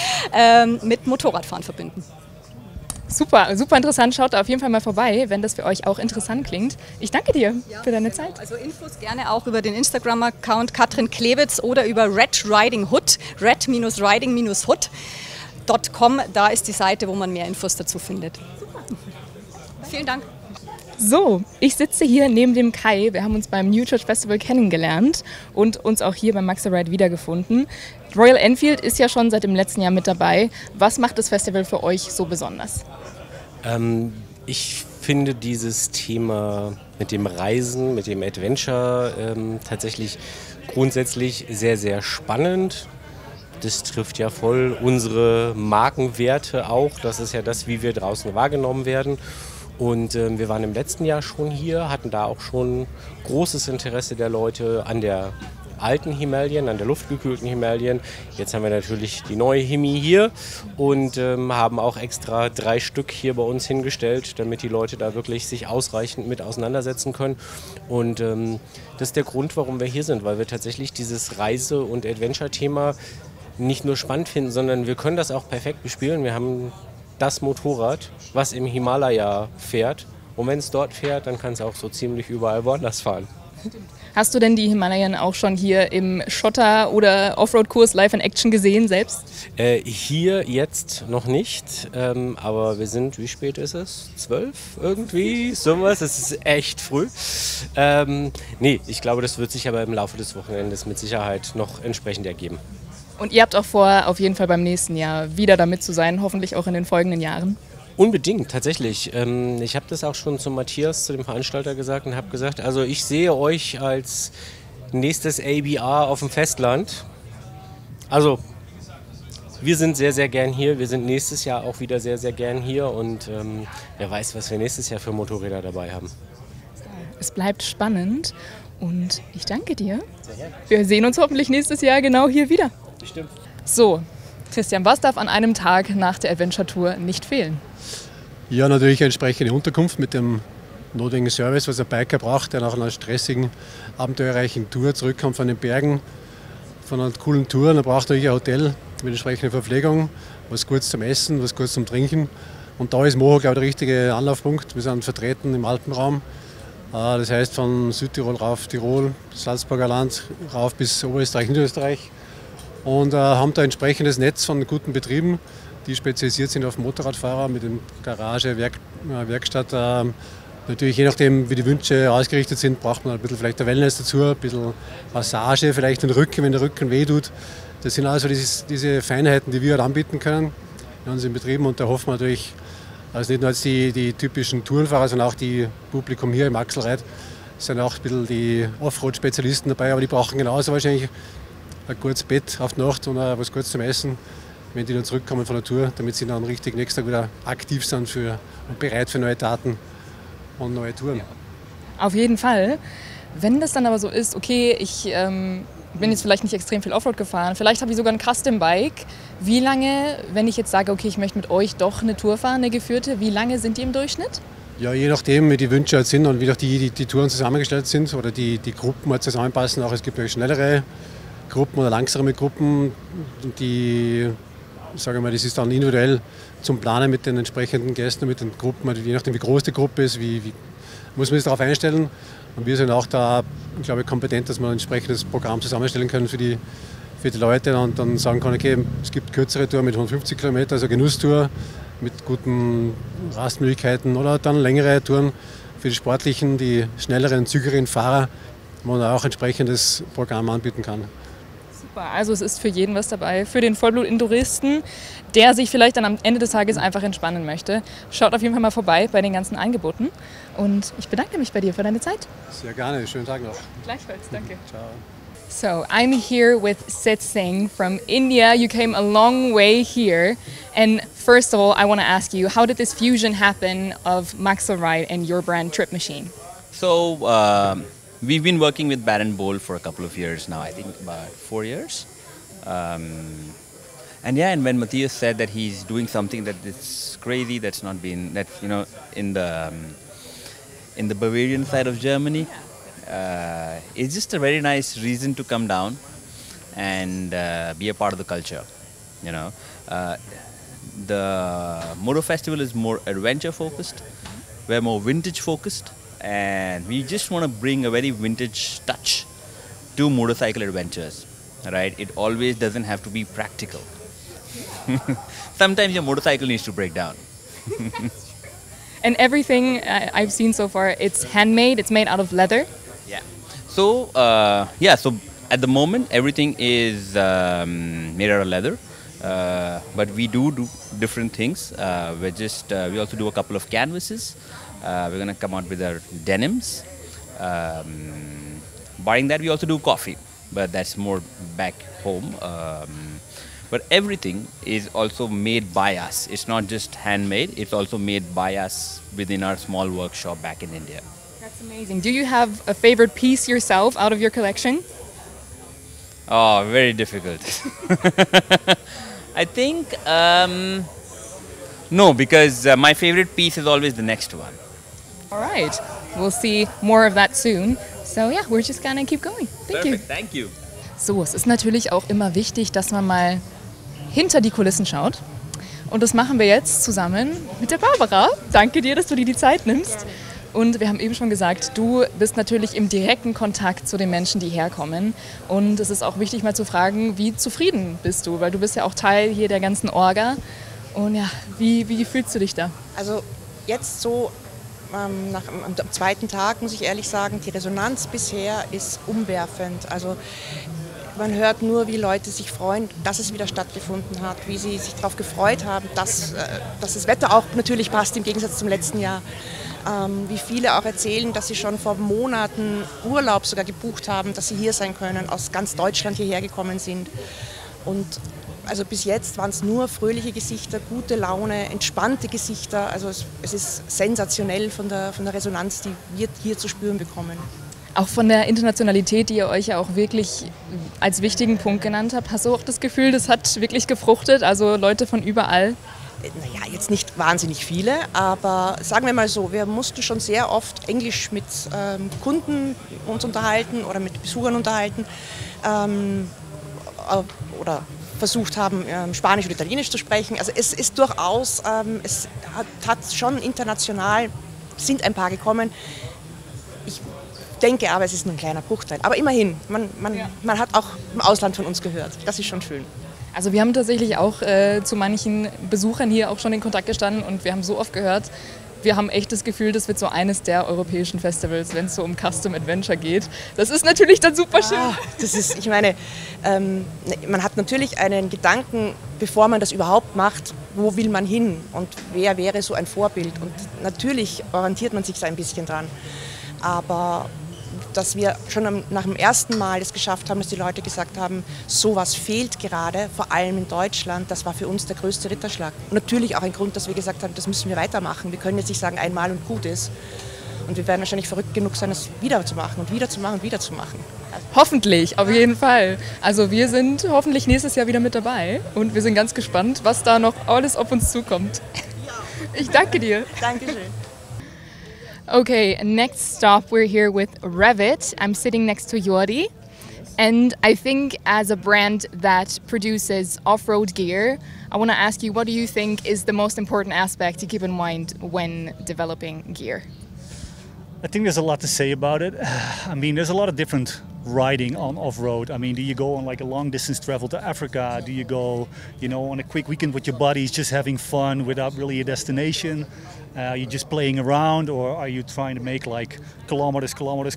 mit Motorradfahren verbinden. Super, super interessant. Schaut da auf jeden Fall mal vorbei, wenn das für euch auch interessant klingt. Ich danke dir für deine Zeit. Also Infos gerne auch über den Instagram-Account Katrin Klewitz oder über Red Riding Hood, red-riding-hood.com. Da ist die Seite, wo man mehr Infos dazu findet. Super. Vielen Dank. So, ich sitze hier neben dem Kai. Wir haben uns beim New Church Festival kennengelernt und uns auch hier beim Maxi Ride wiedergefunden. Royal Enfield ist ja schon seit dem letzten Jahr mit dabei. Was macht das Festival für euch so besonders? Ich finde dieses Thema mit dem Reisen, mit dem Adventure tatsächlich grundsätzlich sehr, sehr spannend. Das trifft ja voll unsere Markenwerte auch. Das ist ja das, wie wir draußen wahrgenommen werden. Und wir waren im letzten Jahr schon hier, hatten da auch schon großes Interesse der Leute an der alten Himalayan, an der luftgekühlten Himalayan. Jetzt haben wir natürlich die neue Himi hier und haben auch extra 3 Stück hier bei uns hingestellt, damit die Leute da wirklich sich ausreichend mit auseinandersetzen können. Und das ist der Grund, warum wir hier sind, weil wir tatsächlich dieses Reise- und Adventure-Thema nicht nur spannend finden, sondern wir können das auch perfekt bespielen. Wir haben das Motorrad, was im Himalaya fährt. Und wenn es dort fährt, dann kann es auch so ziemlich überall woanders fahren. Hast du denn die Himalayan auch schon hier im Schotter- oder Offroad-Kurs live in Action gesehen selbst? Hier jetzt noch nicht, aber wir sind, wie spät ist es? 12 irgendwie? Sowas, es ist echt früh. Nee, ich glaube, das wird sich aber im Laufe des Wochenendes mit Sicherheit noch entsprechend ergeben. Und ihr habt auch vor, auf jeden Fall beim nächsten Jahr wieder damit zu sein, hoffentlich auch in den folgenden Jahren? Unbedingt, tatsächlich. Ich habe das auch schon zu Matthias, zu dem Veranstalter, gesagt und habe gesagt, also ich sehe euch als nächstes ABR auf dem Festland. Also wir sind sehr, sehr gern hier. Wir sind nächstes Jahr auch wieder sehr, sehr gern hier und wer weiß, was wir nächstes Jahr für Motorräder dabei haben. Es bleibt spannend. Und ich danke dir. Wir sehen uns hoffentlich nächstes Jahr genau hier wieder. Bestimmt. So, Christian, was darf an einem Tag nach der Adventure Tour nicht fehlen? Ja, natürlich eine entsprechende Unterkunft mit dem notwendigen Service, was ein Biker braucht, der nach einer stressigen, abenteuerreichen Tour zurückkommt von den Bergen, von einer coolen Tour. Dann braucht er natürlich ein Hotel mit entsprechender Verpflegung, was Gutes zum Essen, was Gutes zum Trinken. Und da ist Moho, glaube ich, der richtige Anlaufpunkt. Wir sind vertreten im Alpenraum. Das heißt von Südtirol rauf Tirol, Salzburger Land, rauf bis Oberösterreich, Niederösterreich. Und haben da ein entsprechendes Netz von guten Betrieben, die spezialisiert sind auf Motorradfahrer mit dem Garage, Werkstatt. Natürlich, je nachdem, wie die Wünsche ausgerichtet sind, braucht man ein bisschen vielleicht ein Wellness dazu, ein bisschen Massage, vielleicht den Rücken, wenn der Rücken wehtut. Das sind also diese Feinheiten, die wir halt anbieten können in unseren Betrieben. Und da hoffen wir natürlich, also nicht nur jetzt die typischen Tourenfahrer, sondern auch die Publikum hier im Axelreit, sind auch ein bisschen die Offroad-Spezialisten dabei, aber die brauchen genauso wahrscheinlich ein gutes Bett auf die Nacht und was Gutes zum Essen, wenn die dann zurückkommen von der Tour, damit sie dann richtig nächsten Tag wieder aktiv sind und bereit für neue Taten und neue Touren. Auf jeden Fall. Wenn das dann aber so ist, okay, ich bin jetzt vielleicht nicht extrem viel Offroad gefahren, vielleicht habe ich sogar ein Custom-Bike. Wie lange, wenn ich jetzt sage, okay, ich möchte mit euch doch eine Tour fahren, eine geführte, wie lange sind die im Durchschnitt? Ja, je nachdem, wie die Wünsche halt sind und wie auch die Touren zusammengestellt sind oder die Gruppen halt zusammenpassen. Auch es gibt ja schnellere Gruppen oder langsame Gruppen, die, sage ich mal, das ist dann individuell zum Planen mit den entsprechenden Gästen, mit den Gruppen, je nachdem wie groß die Gruppe ist, wie muss man sich darauf einstellen. Und wir sind auch da, glaube ich, kompetent, dass wir ein entsprechendes Programm zusammenstellen können für die Leute und dann sagen können, okay, es gibt kürzere Touren mit 150 Kilometer, also Genusstour mit guten Rastmöglichkeiten oder dann längere Touren für die sportlichen, die schnelleren, zügigeren Fahrer, wo man auch entsprechendes Programm anbieten kann. Super, also es ist für jeden was dabei, für den Vollblut-Induristen, der sich vielleicht dann am Ende des Tages einfach entspannen möchte. Schaut auf jeden Fall mal vorbei bei den ganzen Angeboten und ich bedanke mich bei dir für deine Zeit. Sehr gerne, schönen Tag noch. Gleichfalls, danke. Ciao. So, I'm here with Set Singh from India. You came a long way here. And first of all, I want to ask you, how did this fusion happen of MaxLride and your brand Trip Machine? So, we've been working with Baron Bowl for a couple of years now, I think about 4 years. And when Matthias said that he's doing something that is crazy, that's not been, that, you know, in the Bavarian side of Germany, it's just a very nice reason to come down and be a part of the culture, you know. The Moto Festival is more adventure focused, we're more vintage focused, and we just want to bring a very vintage touch to motorcycle adventures, right? It always doesn't have to be practical. Sometimes your motorcycle needs to break down. And everything I've seen so far, it's handmade, it's made out of leather. Yeah. So, so at the moment, everything is made out of leather. But we do different things. We also do a couple of canvases. We're going to come out with our denims. Barring that, we also do coffee, but that's more back home. But everything is also made by us. It's not just handmade, it's also made by us within our small workshop back in India. That's amazing. Do you have a favorite piece yourself out of your collection? Oh, very difficult. I think, no, because my favorite piece is always the next one. All right, we'll see more of that soon. So yeah, we're just gonna keep going. Thank you. Thank you. So, es ist natürlich auch immer wichtig, dass man mal hinter die Kulissen schaut. Und das machen wir jetzt zusammen mit der Barbara. Danke dir, dass du dir die Zeit nimmst. Und wir haben eben schon gesagt, du bist natürlich im direkten Kontakt zu den Menschen, die herkommen. Und es ist auch wichtig, mal zu fragen, wie zufrieden bist du? Weil du bist ja auch Teil hier der ganzen Orga. Und ja, wie fühlst du dich da? Also jetzt so am zweiten Tag, muss ich ehrlich sagen, die Resonanz bisher ist umwerfend. Also man hört nur, wie Leute sich freuen, dass es wieder stattgefunden hat, wie sie sich darauf gefreut haben, dass das Wetter auch natürlich passt im Gegensatz zum letzten Jahr. Wie viele auch erzählen, dass sie schon vor Monaten Urlaub sogar gebucht haben, dass sie hier sein können, aus ganz Deutschland hierher gekommen sind. Und also bis jetzt waren es nur fröhliche Gesichter, gute Laune, entspannte Gesichter. Also es ist sensationell von der Resonanz, die wir hier zu spüren bekommen. Auch von der Internationalität, die ihr euch ja auch wirklich als wichtigen Punkt genannt habt, hast du auch das Gefühl, das hat wirklich gefruchtet? Also Leute von überall? Naja, jetzt nicht wahnsinnig viele, aber sagen wir mal so, wir mussten schon sehr oft Englisch mit Kunden uns unterhalten oder mit Besuchern unterhalten oder versucht haben, Spanisch oder Italienisch zu sprechen. Also es ist durchaus, es hat schon international, sind ein paar gekommen. Ich denke aber, es ist nur ein kleiner Bruchteil. Aber immerhin, man hat auch im Ausland von uns gehört. Das ist schon schön. Also wir haben tatsächlich auch zu manchen Besuchern hier auch schon in Kontakt gestanden und wir haben so oft gehört, wir haben echt das Gefühl, das wird so eines der europäischen Festivals, wenn es so um Custom Adventure geht. Das ist natürlich dann super schön. Das ist, ich meine, man hat natürlich einen Gedanken, bevor man das überhaupt macht, wo will man hin und wer wäre so ein Vorbild. Und natürlich orientiert man sich so ein bisschen dran. Aber dass wir schon nach dem ersten Mal es geschafft haben, dass die Leute gesagt haben, sowas fehlt gerade, vor allem in Deutschland, das war für uns der größte Ritterschlag. Und natürlich auch ein Grund, dass wir gesagt haben, das müssen wir weitermachen. Wir können jetzt nicht sagen, einmal und gut ist. Und wir werden wahrscheinlich verrückt genug sein, das wieder zu machen und wieder zu machen und wieder zu machen. Hoffentlich, auf jeden Fall. Also wir sind hoffentlich nächstes Jahr wieder mit dabei und wir sind ganz gespannt, was da noch alles auf uns zukommt. Ich danke dir. Dankeschön. Okay, next stop, we're here with Revit. I'm sitting next to Jori. And I think as a brand that produces off-road gear, I want to ask you, what do you think is the most important aspect to keep in mind when developing gear? I think there's a lot to say about it. I mean, there's a lot of different riding on off-road. I mean, do you go on like a long distance travel to Africa? Do you go, you know, on a quick weekend with your buddies just having fun without really a destination? Are you just playing around, or are you trying to make like kilometers?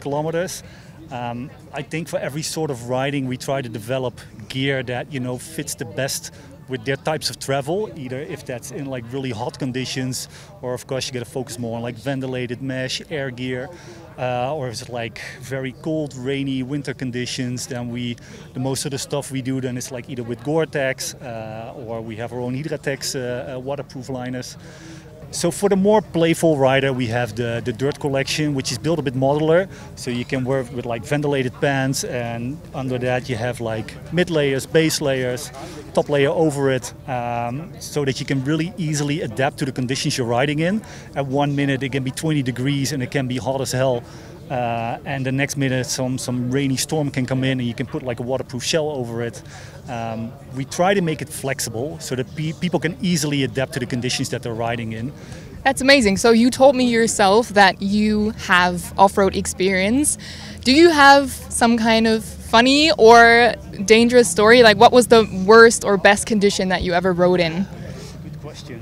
I think for every sort of riding we try to develop gear that, you know, fits the best with their types of travel, either if that's in like really hot conditions, or of course you got to focus more on like ventilated mesh, air gear, or if it's like very cold, rainy winter conditions, then the most of the stuff we do then is like either with Gore-Tex or we have our own Hydratex waterproof liners. So for the more playful rider, we have the Dirt collection, which is built a bit modular. So you can work with like ventilated pants, and under that you have like mid layers, base layers, top layer over it, so that you can really easily adapt to the conditions you're riding in. At 1 minute it can be 20 degrees and it can be hot as hell. And the next minute some rainy storm can come in and you can put like a waterproof shell over it. We try to make it flexible so that people can easily adapt to the conditions that they're riding in. That's amazing. So you told me yourself that you have off-road experience. Do you have some kind of funny or dangerous story? Like what was the worst or best condition that you ever rode in? Good question.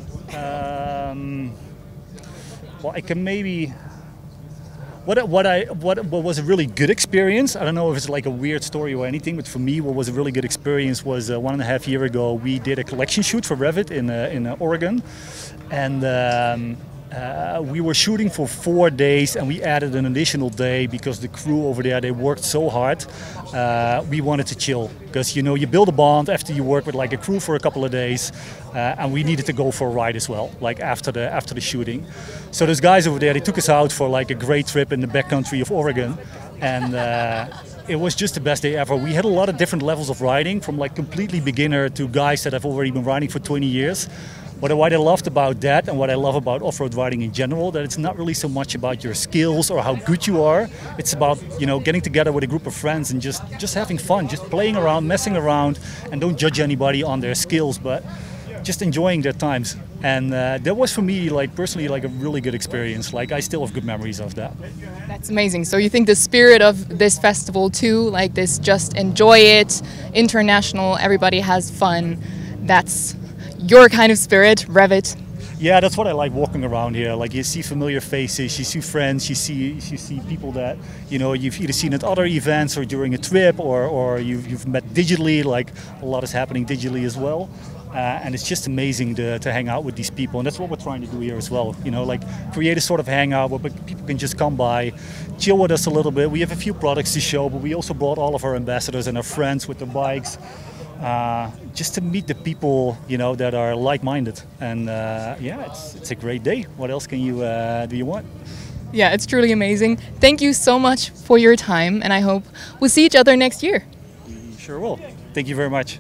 Well, I can maybe... What was a really good experience, I don't know if it's like a weird story or anything, but for me what was a really good experience was 1.5 years ago we did a collection shoot for Revit in Oregon, and we were shooting for 4 days and we added an additional day because the crew over there, they worked so hard. We wanted to chill because, you know, you build a bond after you work with like a crew for a couple of days, and we needed to go for a ride as well, like after the shooting. So those guys over there, they took us out for like a great trip in the backcountry of Oregon, and it was just the best day ever. We had a lot of different levels of riding, from like completely beginner to guys that have already been riding for 20 years. But what I loved about that, and what I love about off-road riding in general, that it's not really so much about your skills or how good you are. It's about, you know, getting together with a group of friends and just having fun, just playing around, messing around, and don't judge anybody on their skills, but just enjoying their times. And that was for me, like personally, like a really good experience. Like I still have good memories of that. That's amazing. So you think the spirit of this festival too, like this, just enjoy it, international, everybody has fun. That's your kind of spirit, Revit. Yeah, that's what I like walking around here. Like you see familiar faces, you see friends, you see people that, you know, you've either seen at other events or during a trip, or you've met digitally. Like a lot is happening digitally as well. And it's just amazing to hang out with these people, and that's what we're trying to do here as well. You know, like create a sort of hangout where people can just come by, chill with us a little bit. We have a few products to show, but we also brought all of our ambassadors and our friends with their bikes, just to meet the people, you know, that are like-minded. And yeah, it's a great day. What else can you do you want? Yeah, it's truly amazing. Thank you so much for your time, and I hope we'll see each other next year. Sure will. Thank you very much.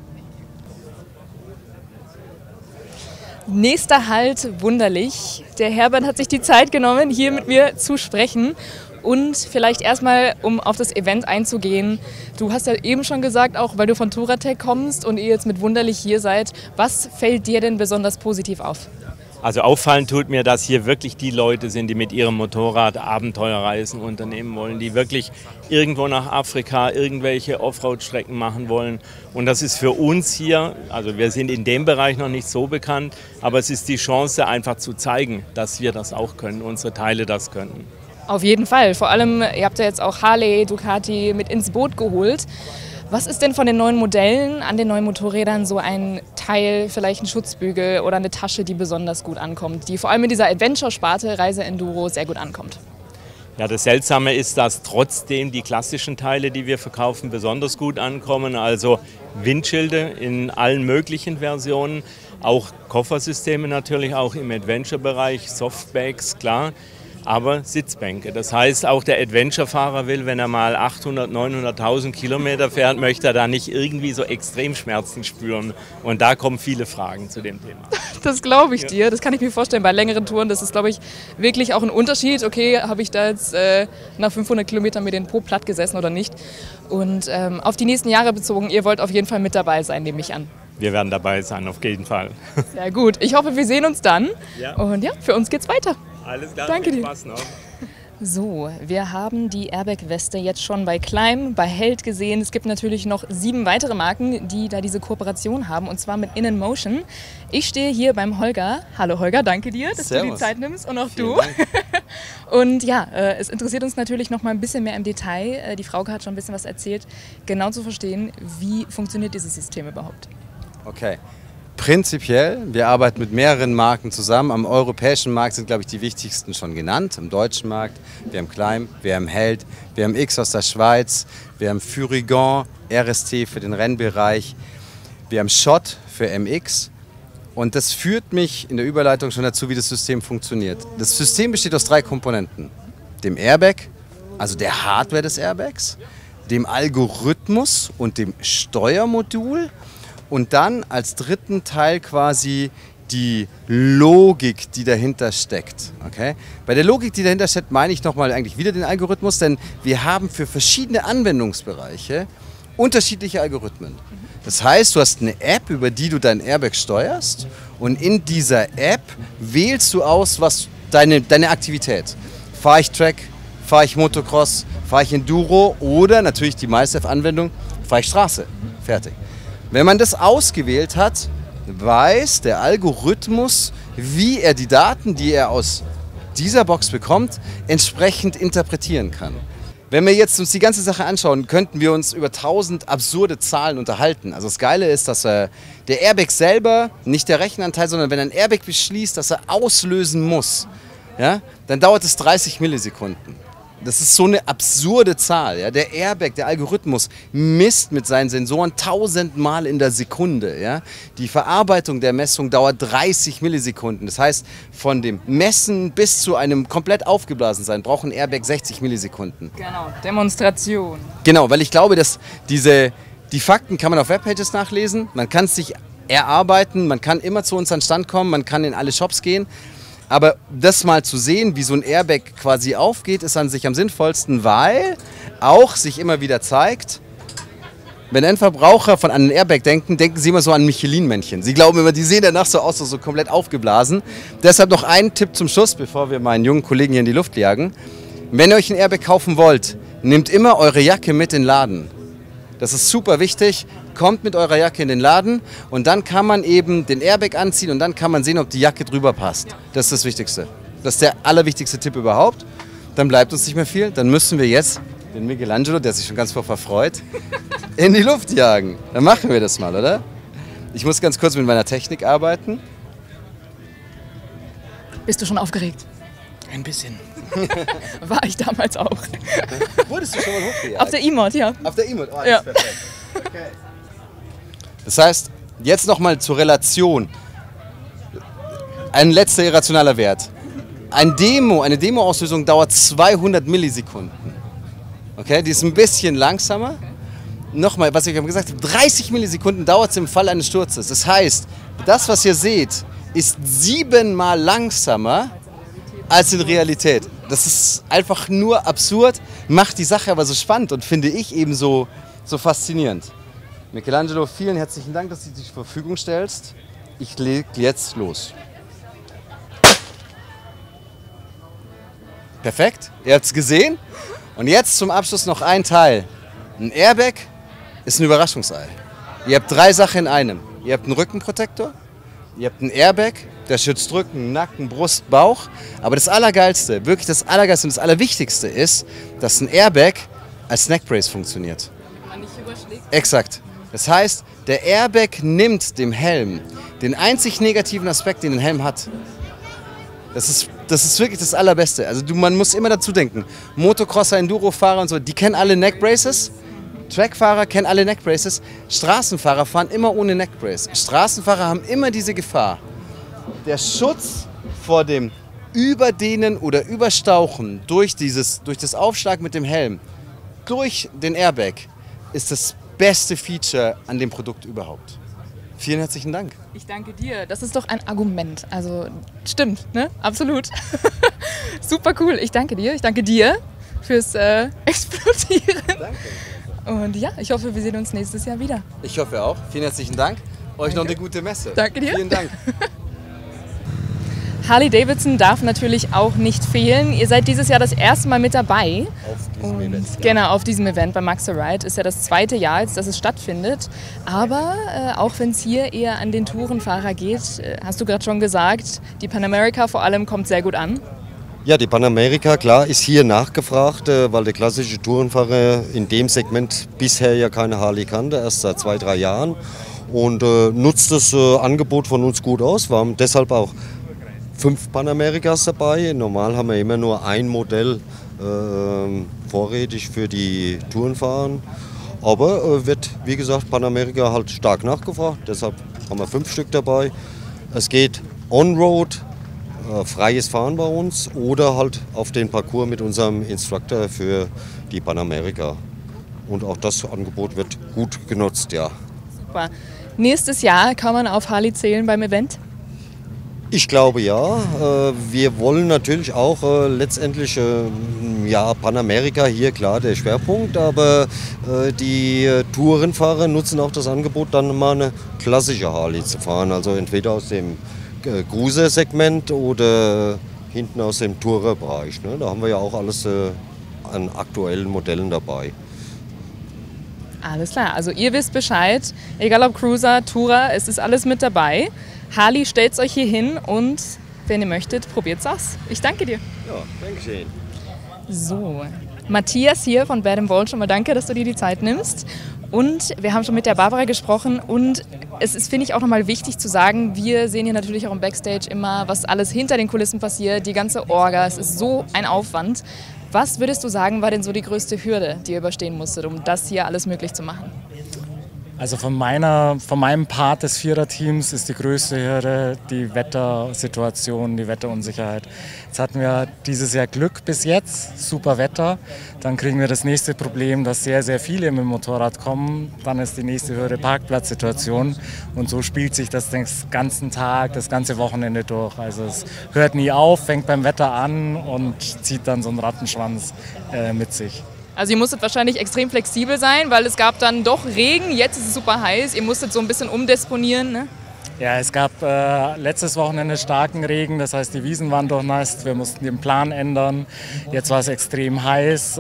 Nächster Halt, Wunderlich. Der Herbert hat sich die Zeit genommen, hier mit mir zu sprechen. Und vielleicht erstmal, um auf das Event einzugehen. Du hast ja eben schon gesagt, auch weil du von Touratech kommst und ihr jetzt mit Wunderlich hier seid, was fällt dir denn besonders positiv auf? Also auffallen tut mir, dass hier wirklich die Leute sind, die mit ihrem Motorrad Abenteuerreisen unternehmen wollen, die wirklich irgendwo nach Afrika irgendwelche Offroad-Strecken machen wollen. Und das ist für uns hier, also wir sind in dem Bereich noch nicht so bekannt, aber es ist die Chance einfach zu zeigen, dass wir das auch können, unsere Teile das können. Auf jeden Fall. Vor allem, ihr habt ja jetzt auch Harley, Ducati mit ins Boot geholt. Was ist denn von den neuen Modellen an den neuen Motorrädern so ein Teil, vielleicht ein Schutzbügel oder eine Tasche, die besonders gut ankommt, die vor allem in dieser Adventure-Sparte Reise-Enduro sehr gut ankommt? Ja, das Seltsame ist, dass trotzdem die klassischen Teile, die wir verkaufen, besonders gut ankommen. Also Windschilde in allen möglichen Versionen, auch Koffersysteme natürlich, auch im Adventure-Bereich, Softbags, klar. Aber Sitzbänke. Das heißt, auch der Adventure-Fahrer will, wenn er mal 800, 900.000 Kilometer fährt, möchte er da nicht irgendwie so Extremschmerzen spüren. Und da kommen viele Fragen zu dem Thema. Das glaube ich dir, das kann ich mir vorstellen. Bei längeren Touren, das ist, glaube ich, wirklich auch ein Unterschied. Okay, habe ich da jetzt nach 500 Kilometern mir den Po platt gesessen oder nicht? Und auf die nächsten Jahre bezogen, ihr wollt auf jeden Fall mit dabei sein, nehme ich an. Wir werden dabei sein, auf jeden Fall. Sehr gut. Ich hoffe, wir sehen uns dann. Ja. Und ja, für uns geht's weiter. Alles klar, danke dir. Spaß noch. So, wir haben die Airbag-Weste jetzt schon bei Climb, bei Held gesehen. Es gibt natürlich noch 7 weitere Marken, die da diese Kooperation haben, und zwar mit InMotion. Ich stehe hier beim Holger. Hallo Holger, danke dir, dass du die Zeit nimmst, und auch du. Und ja, es interessiert uns natürlich noch mal ein bisschen mehr im Detail. Die Frauke hat schon ein bisschen was erzählt, genau zu verstehen, wie funktioniert dieses System überhaupt. Okay. Prinzipiell, wir arbeiten mit mehreren Marken zusammen. Am europäischen Markt sind, glaube ich, die wichtigsten schon genannt. Im deutschen Markt, wir haben Climb, wir haben Held, wir haben X aus der Schweiz, wir haben Furigon, RST für den Rennbereich, wir haben Schott für MX. Und das führt mich in der Überleitung schon dazu, wie das System funktioniert. Das System besteht aus 3 Komponenten. Dem Airbag, also der Hardware des Airbags, dem Algorithmus und dem Steuermodul. Und dann als dritten Teil quasi die Logik, die dahinter steckt. Okay? Bei der Logik, die dahinter steckt, meine ich nochmal eigentlich wieder den Algorithmus, denn wir haben für verschiedene Anwendungsbereiche unterschiedliche Algorithmen. Das heißt, du hast eine App, über die du dein Airbag steuerst, und in dieser App wählst du aus, was deine Aktivität. Fahre ich Track, fahre ich Motocross, fahre ich Enduro oder natürlich die meiste Anwendung, fahre ich Straße. Fertig. Wenn man das ausgewählt hat, weiß der Algorithmus, wie er die Daten, die er aus dieser Box bekommt, entsprechend interpretieren kann. Wenn wir jetzt uns die ganze Sache anschauen, könnten wir uns über 1000 absurde Zahlen unterhalten. Also das Geile ist, dass der Airbag selber, nicht der Rechenanteil, sondern wenn ein Airbag beschließt, dass er auslösen muss, ja, dann dauert es 30 Millisekunden. Das ist so eine absurde Zahl. Ja? Der Airbag, der Algorithmus, misst mit seinen Sensoren 1000 Mal in der Sekunde. Ja? Die Verarbeitung der Messung dauert 30 Millisekunden. Das heißt, von dem Messen bis zu einem komplett aufgeblasen sein, braucht ein Airbag 60 Millisekunden. Genau, Demonstration. Genau, weil ich glaube, dass die Fakten kann man auf Webpages nachlesen. Man kann es sich erarbeiten, man kann immer zu uns an den Stand kommen, man kann in alle Shops gehen. Aber das mal zu sehen, wie so ein Airbag quasi aufgeht, ist an sich am sinnvollsten, weil auch sich immer wieder zeigt, wenn Endverbraucher an einen Airbag denken, denken sie immer so an Michelin-Männchen. Sie glauben immer, die sehen danach so aus, so komplett aufgeblasen. Deshalb noch ein Tipp zum Schluss, bevor wir meinen jungen Kollegen hier in die Luft jagen. Wenn ihr euch ein Airbag kaufen wollt, nehmt immer eure Jacke mit in den Laden. Das ist super wichtig. Kommt mit eurer Jacke in den Laden und dann kann man eben den Airbag anziehen und dann kann man sehen, ob die Jacke drüber passt. Das ist das Wichtigste. Das ist der allerwichtigste Tipp überhaupt. Dann bleibt uns nicht mehr viel. Dann müssen wir jetzt den Michelangelo, der sich schon ganz verfreut, in die Luft jagen. Dann machen wir das mal, oder? Ich muss ganz kurz mit meiner Technik arbeiten. Bist du schon aufgeregt? Ein bisschen. War ich damals auch. Wurdest du schon mal hochgejagt? Auf der E-Mod, ja. Auf der E-Mod? Oh, das ja. ist perfekt. Okay. Das heißt, jetzt nochmal zur Relation. Ein letzter irrationaler Wert. eine Demo-Auslösung dauert 200 Millisekunden. Okay, die ist ein bisschen langsamer. Nochmal, was ich eben gesagt habe, 30 Millisekunden dauert es im Fall eines Sturzes. Das heißt, das, was ihr seht, ist 7-mal langsamer als in Realität. Das ist einfach nur absurd, macht die Sache aber so spannend und finde ich eben so faszinierend. Michelangelo, vielen herzlichen Dank, dass du dich zur Verfügung stellst. Ich lege jetzt los. Perfekt, ihr habt es gesehen. Und jetzt zum Abschluss noch ein Teil. Ein Airbag ist ein Überraschungsei. Ihr habt 3 Sachen in einem. Ihr habt einen Rückenprotektor, ihr habt einen Airbag, der schützt Rücken, Nacken, Brust, Bauch. Aber das Allergeilste, wirklich das Allergeilste und das Allerwichtigste ist, dass ein Airbag als Neckbrace funktioniert. Man nicht überschlägt. Exakt. Das heißt, der Airbag nimmt dem Helm den einzig negativen Aspekt, den ein Helm hat. Das ist wirklich das Allerbeste. Also man muss immer dazu denken, Motocrosser, Enduro-Fahrer und so, die kennen alle Neckbraces. Trackfahrer kennen alle Neckbraces. Straßenfahrer fahren immer ohne Neckbrace. Straßenfahrer haben immer diese Gefahr. Der Schutz vor dem Überdehnen oder Überstauchen durch das Aufschlag mit dem Helm, durch den Airbag, ist das beste Feature an dem Produkt überhaupt. Vielen herzlichen Dank. Ich danke dir. Das ist doch ein Argument. Also stimmt, ne? Absolut. Super cool. Ich danke dir. Ich danke dir fürs Explodieren. Danke. Und ja, ich hoffe, wir sehen uns nächstes Jahr wieder. Ich hoffe auch. Vielen herzlichen Dank. Euch noch eine gute Messe. Danke dir. Vielen Dank. Harley-Davidson darf natürlich auch nicht fehlen. Ihr seid dieses Jahr das erste Mal mit dabei. Auf diesem Event. Ja. Genau, auf diesem Event bei Maxer-Ride. Ist ja das 2. Jahr jetzt, dass es stattfindet. Aber auch wenn es hier eher an den Tourenfahrer geht, hast du gerade schon gesagt, die Pan America vor allem kommt sehr gut an. Ja, die Pan America, klar, ist hier nachgefragt, weil der klassische Tourenfahrer in dem Segment bisher ja keine Harley kannte, erst seit 2-3 Jahren. Und nutzt das Angebot von uns gut aus. Wir haben deshalb auch 5 Pan Americas dabei. Normal haben wir immer nur ein Modell vorrätig für die Tourenfahrer. Aber wird, wie gesagt, Pan America halt stark nachgefragt. Deshalb haben wir 5 Stück dabei. Es geht on-road, freies Fahren bei uns oder halt auf den Parcours mit unserem Instructor für die Pan America. Und auch das Angebot wird gut genutzt, ja. Super. Nächstes Jahr kann man auf Harley zählen beim Event? Ich glaube ja. Wir wollen natürlich auch letztendlich, ja, Pan America hier klar der Schwerpunkt, aber die Tourenfahrer nutzen auch das Angebot, dann mal eine klassische Harley zu fahren. Also entweder aus dem Cruiser-Segment oder hinten aus dem Tourer-Bereich. Ne? Da haben wir ja auch alles an aktuellen Modellen dabei. Alles klar, also ihr wisst Bescheid, egal ob Cruiser, Tourer, es ist alles mit dabei. Harley, stellt euch hier hin und wenn ihr möchtet, probiert's aus. Ich danke dir. Ja, danke schön. So, Matthias hier von Bad & Bold, schon mal danke, dass du dir die Zeit nimmst. Und wir haben schon mit der Barbara gesprochen und es ist, finde ich, auch nochmal wichtig zu sagen, wir sehen hier natürlich auch im Backstage immer, was alles hinter den Kulissen passiert, die ganze Orga, es ist so ein Aufwand. Was würdest du sagen, war denn so die größte Hürde, die ihr überstehen musstet, um das hier alles möglich zu machen? Also von meinem Part des Viererteams ist die größte Hürde die Wettersituation, die Wetterunsicherheit. Jetzt hatten wir dieses Jahr Glück bis jetzt, super Wetter. Dann kriegen wir das nächste Problem, dass sehr, sehr viele mit dem Motorrad kommen. Dann ist die nächste Hürde Parkplatzsituation. Und so spielt sich das den ganzen Tag, das ganze Wochenende durch. Also es hört nie auf, fängt beim Wetter an und zieht dann so einen Rattenschwanz mit sich. Also ihr musstet wahrscheinlich extrem flexibel sein, weil es gab dann doch Regen, jetzt ist es super heiß, ihr musstet so ein bisschen umdisponieren, ne? Ja, es gab letztes Wochenende starken Regen, das heißt die Wiesen waren durchnasst, wir mussten den Plan ändern. Jetzt war es extrem heiß,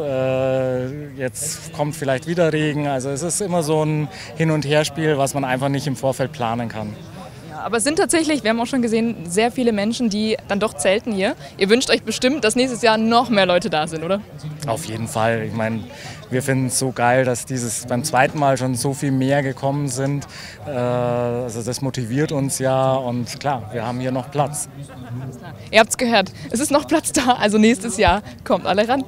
jetzt kommt vielleicht wieder Regen, also es ist immer so ein Hin- und Herspiel, was man einfach nicht im Vorfeld planen kann. Aber es sind tatsächlich, wir haben auch schon gesehen, sehr viele Menschen, die dann doch zelten hier. Ihr wünscht euch bestimmt, dass nächstes Jahr noch mehr Leute da sind, oder? Auf jeden Fall. Ich meine, wir finden es so geil, dass beim zweiten Mal schon so viel mehr gekommen sind. Also das motiviert uns ja und klar, wir haben hier noch Platz. Ihr habt es gehört, es ist noch Platz da, also nächstes Jahr kommt alle ran.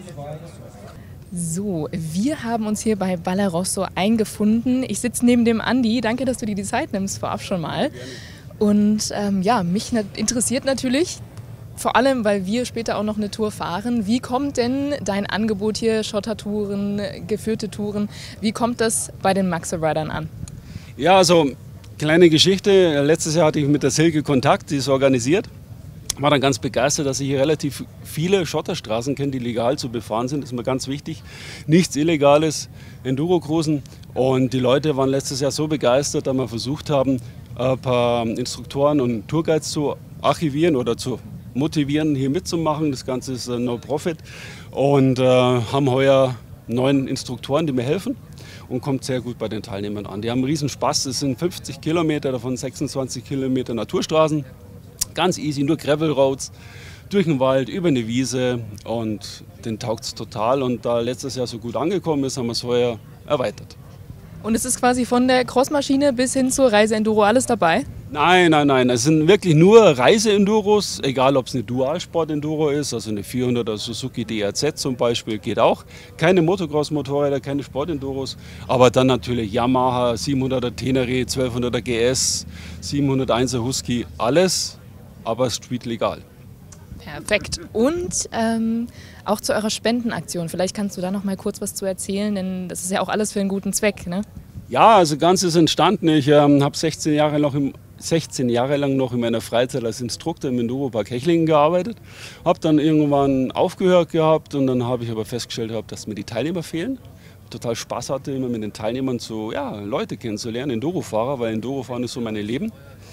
So, wir haben uns hier bei Ballerosso eingefunden. Ich sitze neben dem Andi. Danke, dass du dir die Zeit nimmst, vorab schon mal. Und ja, mich interessiert natürlich, vor allem, weil wir später auch noch eine Tour fahren. Wie kommt denn dein Angebot hier, Schottertouren, geführte Touren, wie kommt das bei den Maxl-Ridern an? Ja, also kleine Geschichte. Letztes Jahr hatte ich mit der Silke Kontakt, die ist organisiert. War dann ganz begeistert, dass ich hier relativ viele Schotterstraßen kenne, die legal zu befahren sind. Das ist mir ganz wichtig. Nichts Illegales, Enduro-Cruisen. Und die Leute waren letztes Jahr so begeistert, dass wir versucht haben, ein paar Instruktoren und Tourguides zu archivieren oder zu motivieren, hier mitzumachen. Das Ganze ist No Profit. Und haben heuer 9 Instruktoren, die mir helfen. Und kommt sehr gut bei den Teilnehmern an. Die haben einen riesen Spaß. Es sind 50 Kilometer, davon 26 Kilometer Naturstraßen. Ganz easy, nur Gravel Roads, durch den Wald, über eine Wiese und den taugt es total. Und da letztes Jahr so gut angekommen ist, haben wir es heuer erweitert. Und es ist quasi von der Crossmaschine bis hin zur Reise-Enduro alles dabei? Nein, nein, nein. Es sind wirklich nur Reise-Enduros, egal ob es eine Dualsport-Enduro ist, also eine 400er Suzuki DRZ zum Beispiel, geht auch. Keine Motocross-Motorräder, keine Sport-Enduros, aber dann natürlich Yamaha, 700er Tenere, 1200er GS, 701er Husky, alles, aber street legal. Perfekt. Und auch zu eurer Spendenaktion. Vielleicht kannst du da noch mal kurz was zu erzählen, denn das ist ja auch alles für einen guten Zweck, ne? Ja, also ganz ist entstanden. Ich habe 16 Jahre lang noch in meiner Freizeit als Instruktor im Enduropark Hechlingen gearbeitet. Habe dann irgendwann aufgehört gehabt und dann habe ich aber festgestellt gehabt, dass mir die Teilnehmer fehlen. Total Spaß hatte, immer mit den Teilnehmern Leute kennenzulernen, Endurofahrer, weil Endurofahren ist so mein Leben.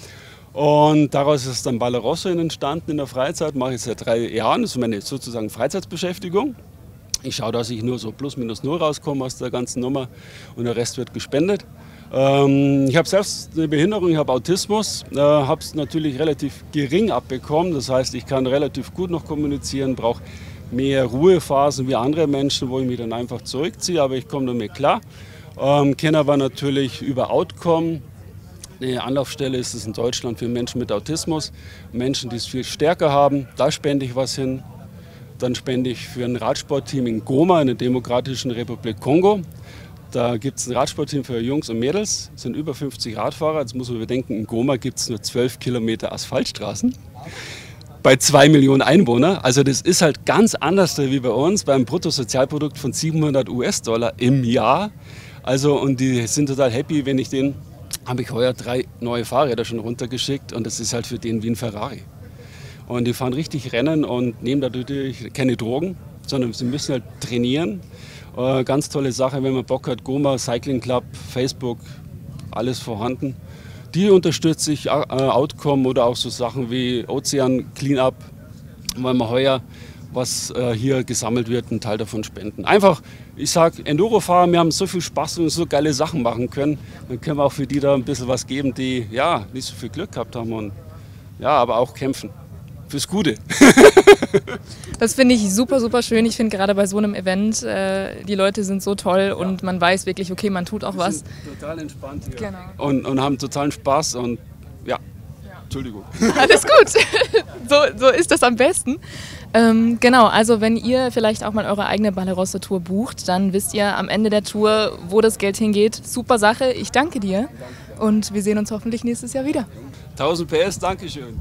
Und daraus ist dann Balarosso entstanden in der Freizeit, mache ich seit 3 Jahren, das ist meine sozusagen Freizeitbeschäftigung. Ich schaue, dass ich nur so plus minus null rauskomme aus der ganzen Nummer und der Rest wird gespendet. Ich habe selbst eine Behinderung, ich habe Autismus, habe es natürlich relativ gering abbekommen, das heißt, ich kann relativ gut noch kommunizieren, brauche mehr Ruhephasen wie andere Menschen, wo ich mich dann einfach zurückziehe, aber ich komme damit klar. Kenne aber natürlich über Outcome. Eine Anlaufstelle ist es in Deutschland für Menschen mit Autismus, Menschen, die es viel stärker haben, da spende ich was hin. Dann spende ich für ein Radsportteam in Goma, in der Demokratischen Republik Kongo. Da gibt es ein Radsportteam für Jungs und Mädels, es sind über 50 Radfahrer. Jetzt muss man bedenken, in Goma gibt es nur 12 Kilometer Asphaltstraßen bei 2 Millionen Einwohnern. Also das ist halt ganz anders wie bei uns, beim Bruttosozialprodukt von 700 US-Dollar im Jahr. Also, und die sind total happy, wenn ich den, habe ich heuer 3 neue Fahrräder schon runtergeschickt und das ist halt für den wie ein Ferrari. Und die fahren richtig Rennen und nehmen dadurch keine Drogen, sondern sie müssen halt trainieren. Ganz tolle Sache, wenn man Bock hat, Goma, Cycling Club, Facebook, alles vorhanden. Die unterstütze ich, Outcome oder auch so Sachen wie Ozean Cleanup, weil wir heuer, was hier gesammelt wird, einen Teil davon spenden. Einfach, ich sage, Enduro-Fahrer, wir haben so viel Spaß und so geile Sachen machen können, dann können wir auch für die da ein bisschen was geben, die ja nicht so viel Glück gehabt haben und ja, aber auch kämpfen. Fürs Gute. Das finde ich super, super schön. Ich finde gerade bei so einem Event, die Leute sind so toll und man weiß wirklich, okay, man tut auch was. Sind total entspannt hier. Genau. Und haben totalen Spaß und ja, Entschuldigung. Alles gut, so ist das am besten. Genau, also wenn ihr vielleicht auch mal eure eigene Balarosso-Tour bucht, dann wisst ihr am Ende der Tour, wo das Geld hingeht. Super Sache, ich danke dir und wir sehen uns hoffentlich nächstes Jahr wieder. 1000 PS, Dankeschön.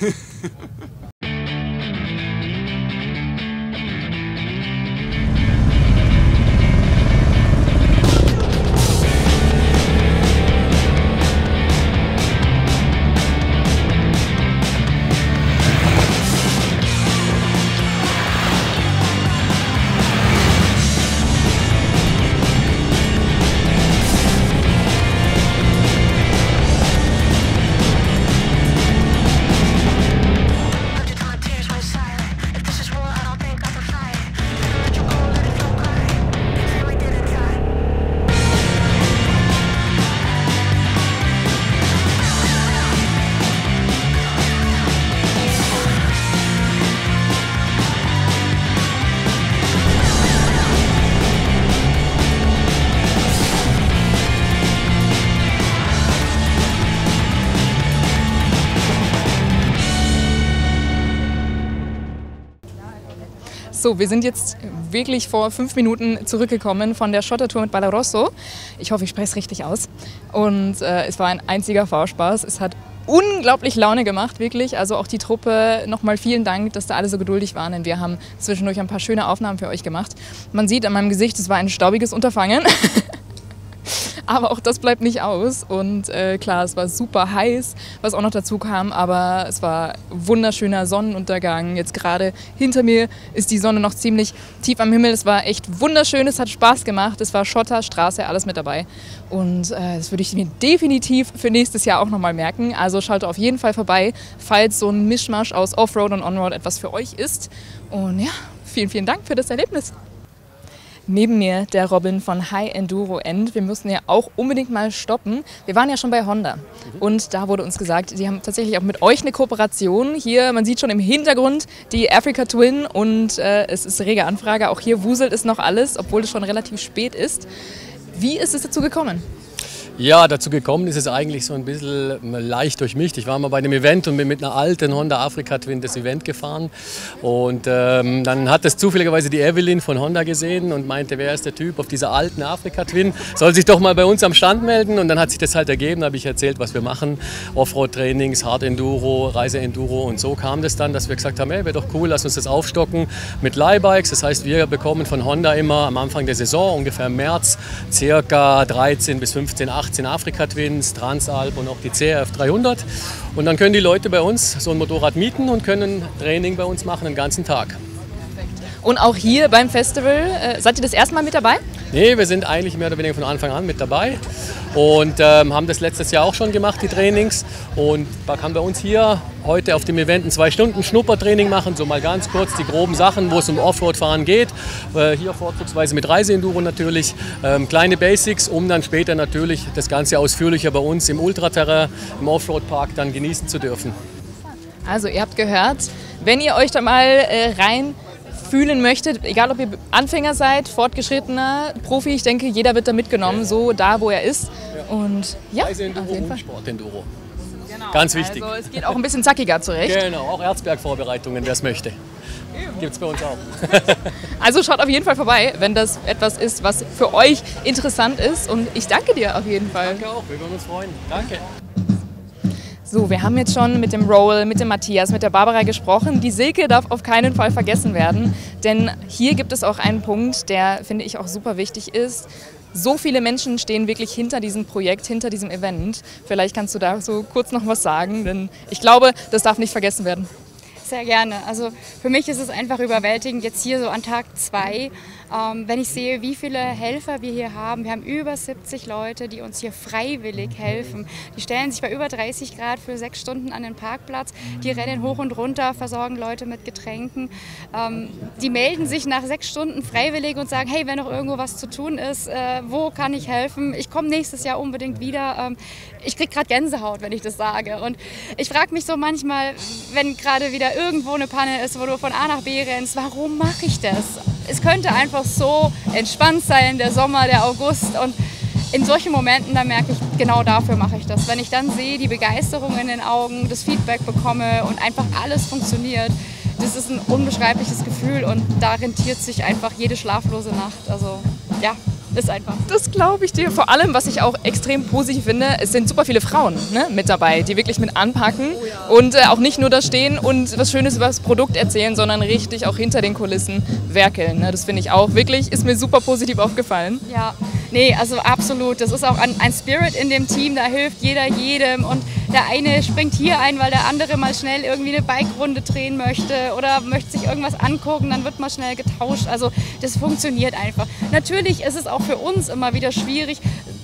So, wir sind jetzt wirklich vor 5 Minuten zurückgekommen von der Schottertour mit Balarosso. Ich hoffe, ich spreche es richtig aus. Und es war ein einziger Fahrspaß. Es hat unglaublich Laune gemacht, wirklich. Also auch die Truppe, nochmal vielen Dank, dass da alle so geduldig waren, denn wir haben zwischendurch ein paar schöne Aufnahmen für euch gemacht. Man sieht an meinem Gesicht, es war ein staubiges Unterfangen. Aber auch das bleibt nicht aus und klar, es war super heiß, was auch noch dazu kam, aber es war wunderschöner Sonnenuntergang. Jetzt gerade hinter mir ist die Sonne noch ziemlich tief am Himmel. Es war echt wunderschön, es hat Spaß gemacht, es war Schotter, Straße, alles mit dabei. Und das würde ich mir definitiv für nächstes Jahr auch nochmal merken. Also schaut auf jeden Fall vorbei, falls so ein Mischmasch aus Offroad und Onroad etwas für euch ist. Und ja, vielen, vielen Dank für das Erlebnis. Neben mir der Robin von High Enduro End. Wir mussten ja auch unbedingt mal stoppen. Wir waren ja schon bei Honda und da wurde uns gesagt, sie haben tatsächlich auch mit euch eine Kooperation. Hier, man sieht schon im Hintergrund die Africa Twin und es ist rege Anfrage. Auch hier wuselt es noch alles, obwohl es schon relativ spät ist. Wie ist es dazu gekommen? Ja, dazu gekommen ist es eigentlich so ein bisschen leicht durchmischt. Ich war mal bei einem Event und bin mit einer alten Honda Africa Twin das Event gefahren. Und dann hat es zufälligerweise die Evelyn von Honda gesehen und meinte, wer ist der Typ auf dieser alten Africa Twin? Soll sich doch mal bei uns am Stand melden. Und dann hat sich das halt ergeben, da habe ich erzählt, was wir machen. Offroad-Trainings, Hard Enduro, Reise-Enduro. Und so kam das dann, dass wir gesagt haben, hey, wäre doch cool, lass uns das aufstocken mit Leihbikes. Das heißt, wir bekommen von Honda immer am Anfang der Saison, ungefähr im März, circa 13 bis 15, 18 Africa Twins, Transalp und auch die CRF 300. Und dann können die Leute bei uns so ein Motorrad mieten und können Training bei uns machen den ganzen Tag. Und auch hier beim Festival, seid ihr das erste Mal mit dabei? Nee, wir sind eigentlich mehr oder weniger von Anfang an mit dabei und haben das letztes Jahr auch schon gemacht, die Trainings. Und man kann bei uns hier heute auf dem Event ein 2-Stunden-Schnuppertraining machen, so mal ganz kurz die groben Sachen, wo es um Offroad-Fahren geht. Hier vorzugsweise mit Reiseenduro natürlich, kleine Basics, um dann später natürlich das Ganze ausführlicher bei uns im Ultraterrain, im Offroad-Park dann genießen zu dürfen. Also ihr habt gehört, wenn ihr euch da mal rein fühlen möchtet, egal ob ihr Anfänger seid, Fortgeschrittener, Profi, ich denke, jeder wird da mitgenommen, so da, wo er ist. Und ja, auf jeden Fall. Sportenduro. Genau. Ganz wichtig. Also es geht auch ein bisschen zackiger zurecht. Genau, auch Erzbergvorbereitungen, wer es möchte. Gibt es bei uns auch. Also schaut auf jeden Fall vorbei, wenn das etwas ist, was für euch interessant ist. Und ich danke dir auf jeden Fall. Danke auch, wir würden uns freuen. Danke. So, wir haben jetzt schon mit dem Roel, mit dem Matthias, mit der Barbara gesprochen. Die Silke darf auf keinen Fall vergessen werden, denn hier gibt es auch einen Punkt, der, finde ich, auch super wichtig ist. So viele Menschen stehen wirklich hinter diesem Projekt, hinter diesem Event. Vielleicht kannst du da so kurz noch was sagen, denn ich glaube, das darf nicht vergessen werden. Sehr gerne. Also für mich ist es einfach überwältigend, jetzt hier so an Tag 2, wenn ich sehe, wie viele Helfer wir hier haben. Wir haben über 70 Leute, die uns hier freiwillig helfen. Die stellen sich bei über 30 Grad für 6 Stunden an den Parkplatz. Die rennen hoch und runter, versorgen Leute mit Getränken. Die melden sich nach 6 Stunden freiwillig und sagen, hey, wenn noch irgendwo was zu tun ist, wo kann ich helfen? Ich komme nächstes Jahr unbedingt wieder. Ich kriege gerade Gänsehaut, wenn ich das sage. Und ich frage mich so manchmal, wenn gerade wieder irgendwo eine Panne ist, wo du von A nach B rennst, warum mache ich das? Es könnte einfach so entspannt sein, der Sommer, der August. Und in solchen Momenten, da merke ich, genau dafür mache ich das. Wenn ich dann sehe, die Begeisterung in den Augen, das Feedback bekomme und einfach alles funktioniert, das ist ein unbeschreibliches Gefühl und da rentiert sich einfach jede schlaflose Nacht. Also ja, ist einfach. Das glaube ich dir. Vor allem, was ich auch extrem positiv finde, es sind super viele Frauen mit dabei, die wirklich mit anpacken und auch nicht nur da stehen und was Schönes über das Produkt erzählen, sondern richtig auch hinter den Kulissen werkeln. Ne? Das finde ich auch wirklich, ist mir super positiv aufgefallen. Ja, nee, also absolut. Das ist auch ein Spirit in dem Team, da hilft jeder jedem und der eine springt hier ein, weil der andere mal schnell irgendwie eine Bike-Runde drehen möchte oder möchte sich irgendwas angucken, dann wird mal schnell getauscht. Also das funktioniert einfach. Natürlich ist es auch für uns immer wieder schwierig,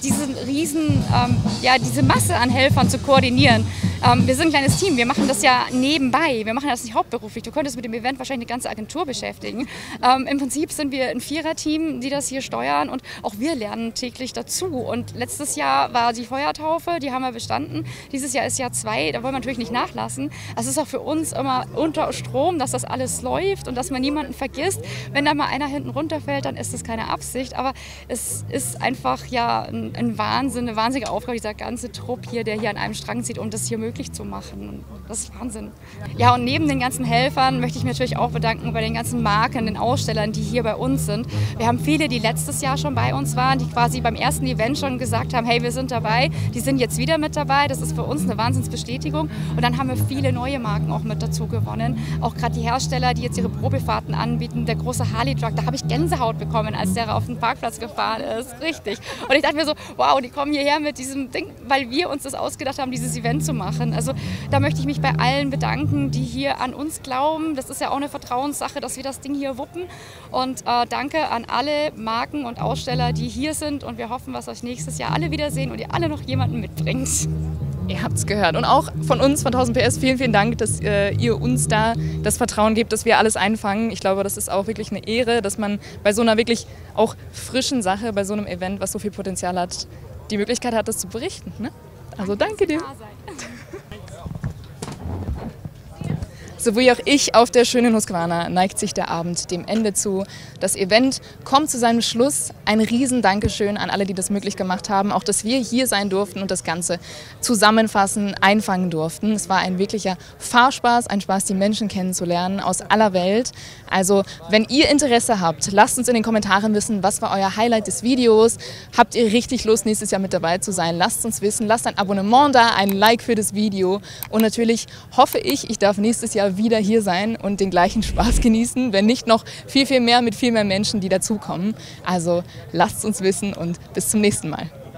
diese Masse an Helfern zu koordinieren. Wir sind ein kleines Team, wir machen das ja nebenbei, wir machen das nicht hauptberuflich. Du könntest mit dem Event wahrscheinlich eine ganze Agentur beschäftigen. Im Prinzip sind wir ein 4er-Team, die das hier steuern und auch wir lernen täglich dazu. Und letztes Jahr war die Feuertaufe, die haben wir bestanden. Dieses Jahr ist Jahr 2, da wollen wir natürlich nicht nachlassen. Es ist auch für uns immer unter Strom, dass das alles läuft und dass man niemanden vergisst. Wenn da mal einer hinten runterfällt, dann ist das keine Absicht, aber es ist einfach ja ein Wahnsinn, eine wahnsinnige Aufgabe, dieser ganze Trupp hier, der hier an einem Strang zieht und das hier möglich möglich zu machen. Und das ist Wahnsinn. Ja, und neben den ganzen Helfern möchte ich mich natürlich auch bedanken bei den ganzen Marken, den Ausstellern, die hier bei uns sind. Wir haben viele, die letztes Jahr schon bei uns waren, die quasi beim ersten Event schon gesagt haben, hey, wir sind dabei, die sind jetzt wieder mit dabei. Das ist für uns eine Wahnsinnsbestätigung. Und dann haben wir viele neue Marken auch mit dazu gewonnen. Auch gerade die Hersteller, die jetzt ihre Probefahrten anbieten. Der große Harley-Truck, da habe ich Gänsehaut bekommen, als der auf den Parkplatz gefahren ist. Richtig. Und ich dachte mir so, wow, die kommen hierher mit diesem Ding, weil wir uns das ausgedacht haben, dieses Event zu machen. Also da möchte ich mich bei allen bedanken, die hier an uns glauben. Das ist ja auch eine Vertrauenssache, dass wir das Ding hier wuppen. Und danke an alle Marken und Aussteller, die hier sind. Und wir hoffen, dass euch nächstes Jahr alle wiedersehen und ihr alle noch jemanden mitbringt. Ihr habt es gehört. Und auch von uns, von 1000 PS, vielen, vielen Dank, dass ihr uns da das Vertrauen gebt, dass wir alles einfangen. Ich glaube, das ist auch wirklich eine Ehre, dass man bei so einer wirklich auch frischen Sache, bei so einem Event, was so viel Potenzial hat, die Möglichkeit hat, das zu berichten. Ne? Also danke dir. So wie auch ich auf der schönen Husqvarna neigt sich der Abend dem Ende zu. Das Event kommt zu seinem Schluss. Ein riesen Dankeschön an alle, die das möglich gemacht haben. Auch, dass wir hier sein durften und das Ganze zusammenfassen, einfangen durften. Es war ein wirklicher Fahrspaß, ein Spaß, die Menschen kennenzulernen aus aller Welt. Also, wenn ihr Interesse habt, lasst uns in den Kommentaren wissen, was war euer Highlight des Videos. Habt ihr richtig Lust, nächstes Jahr mit dabei zu sein? Lasst uns wissen. Lasst ein Abonnement da, ein Like für das Video. Und natürlich hoffe ich darf nächstes Jahr wieder hier sein und den gleichen Spaß genießen, wenn nicht noch viel, viel mehr mit viel mehr Menschen, die dazukommen. Also lasst uns wissen und bis zum nächsten Mal.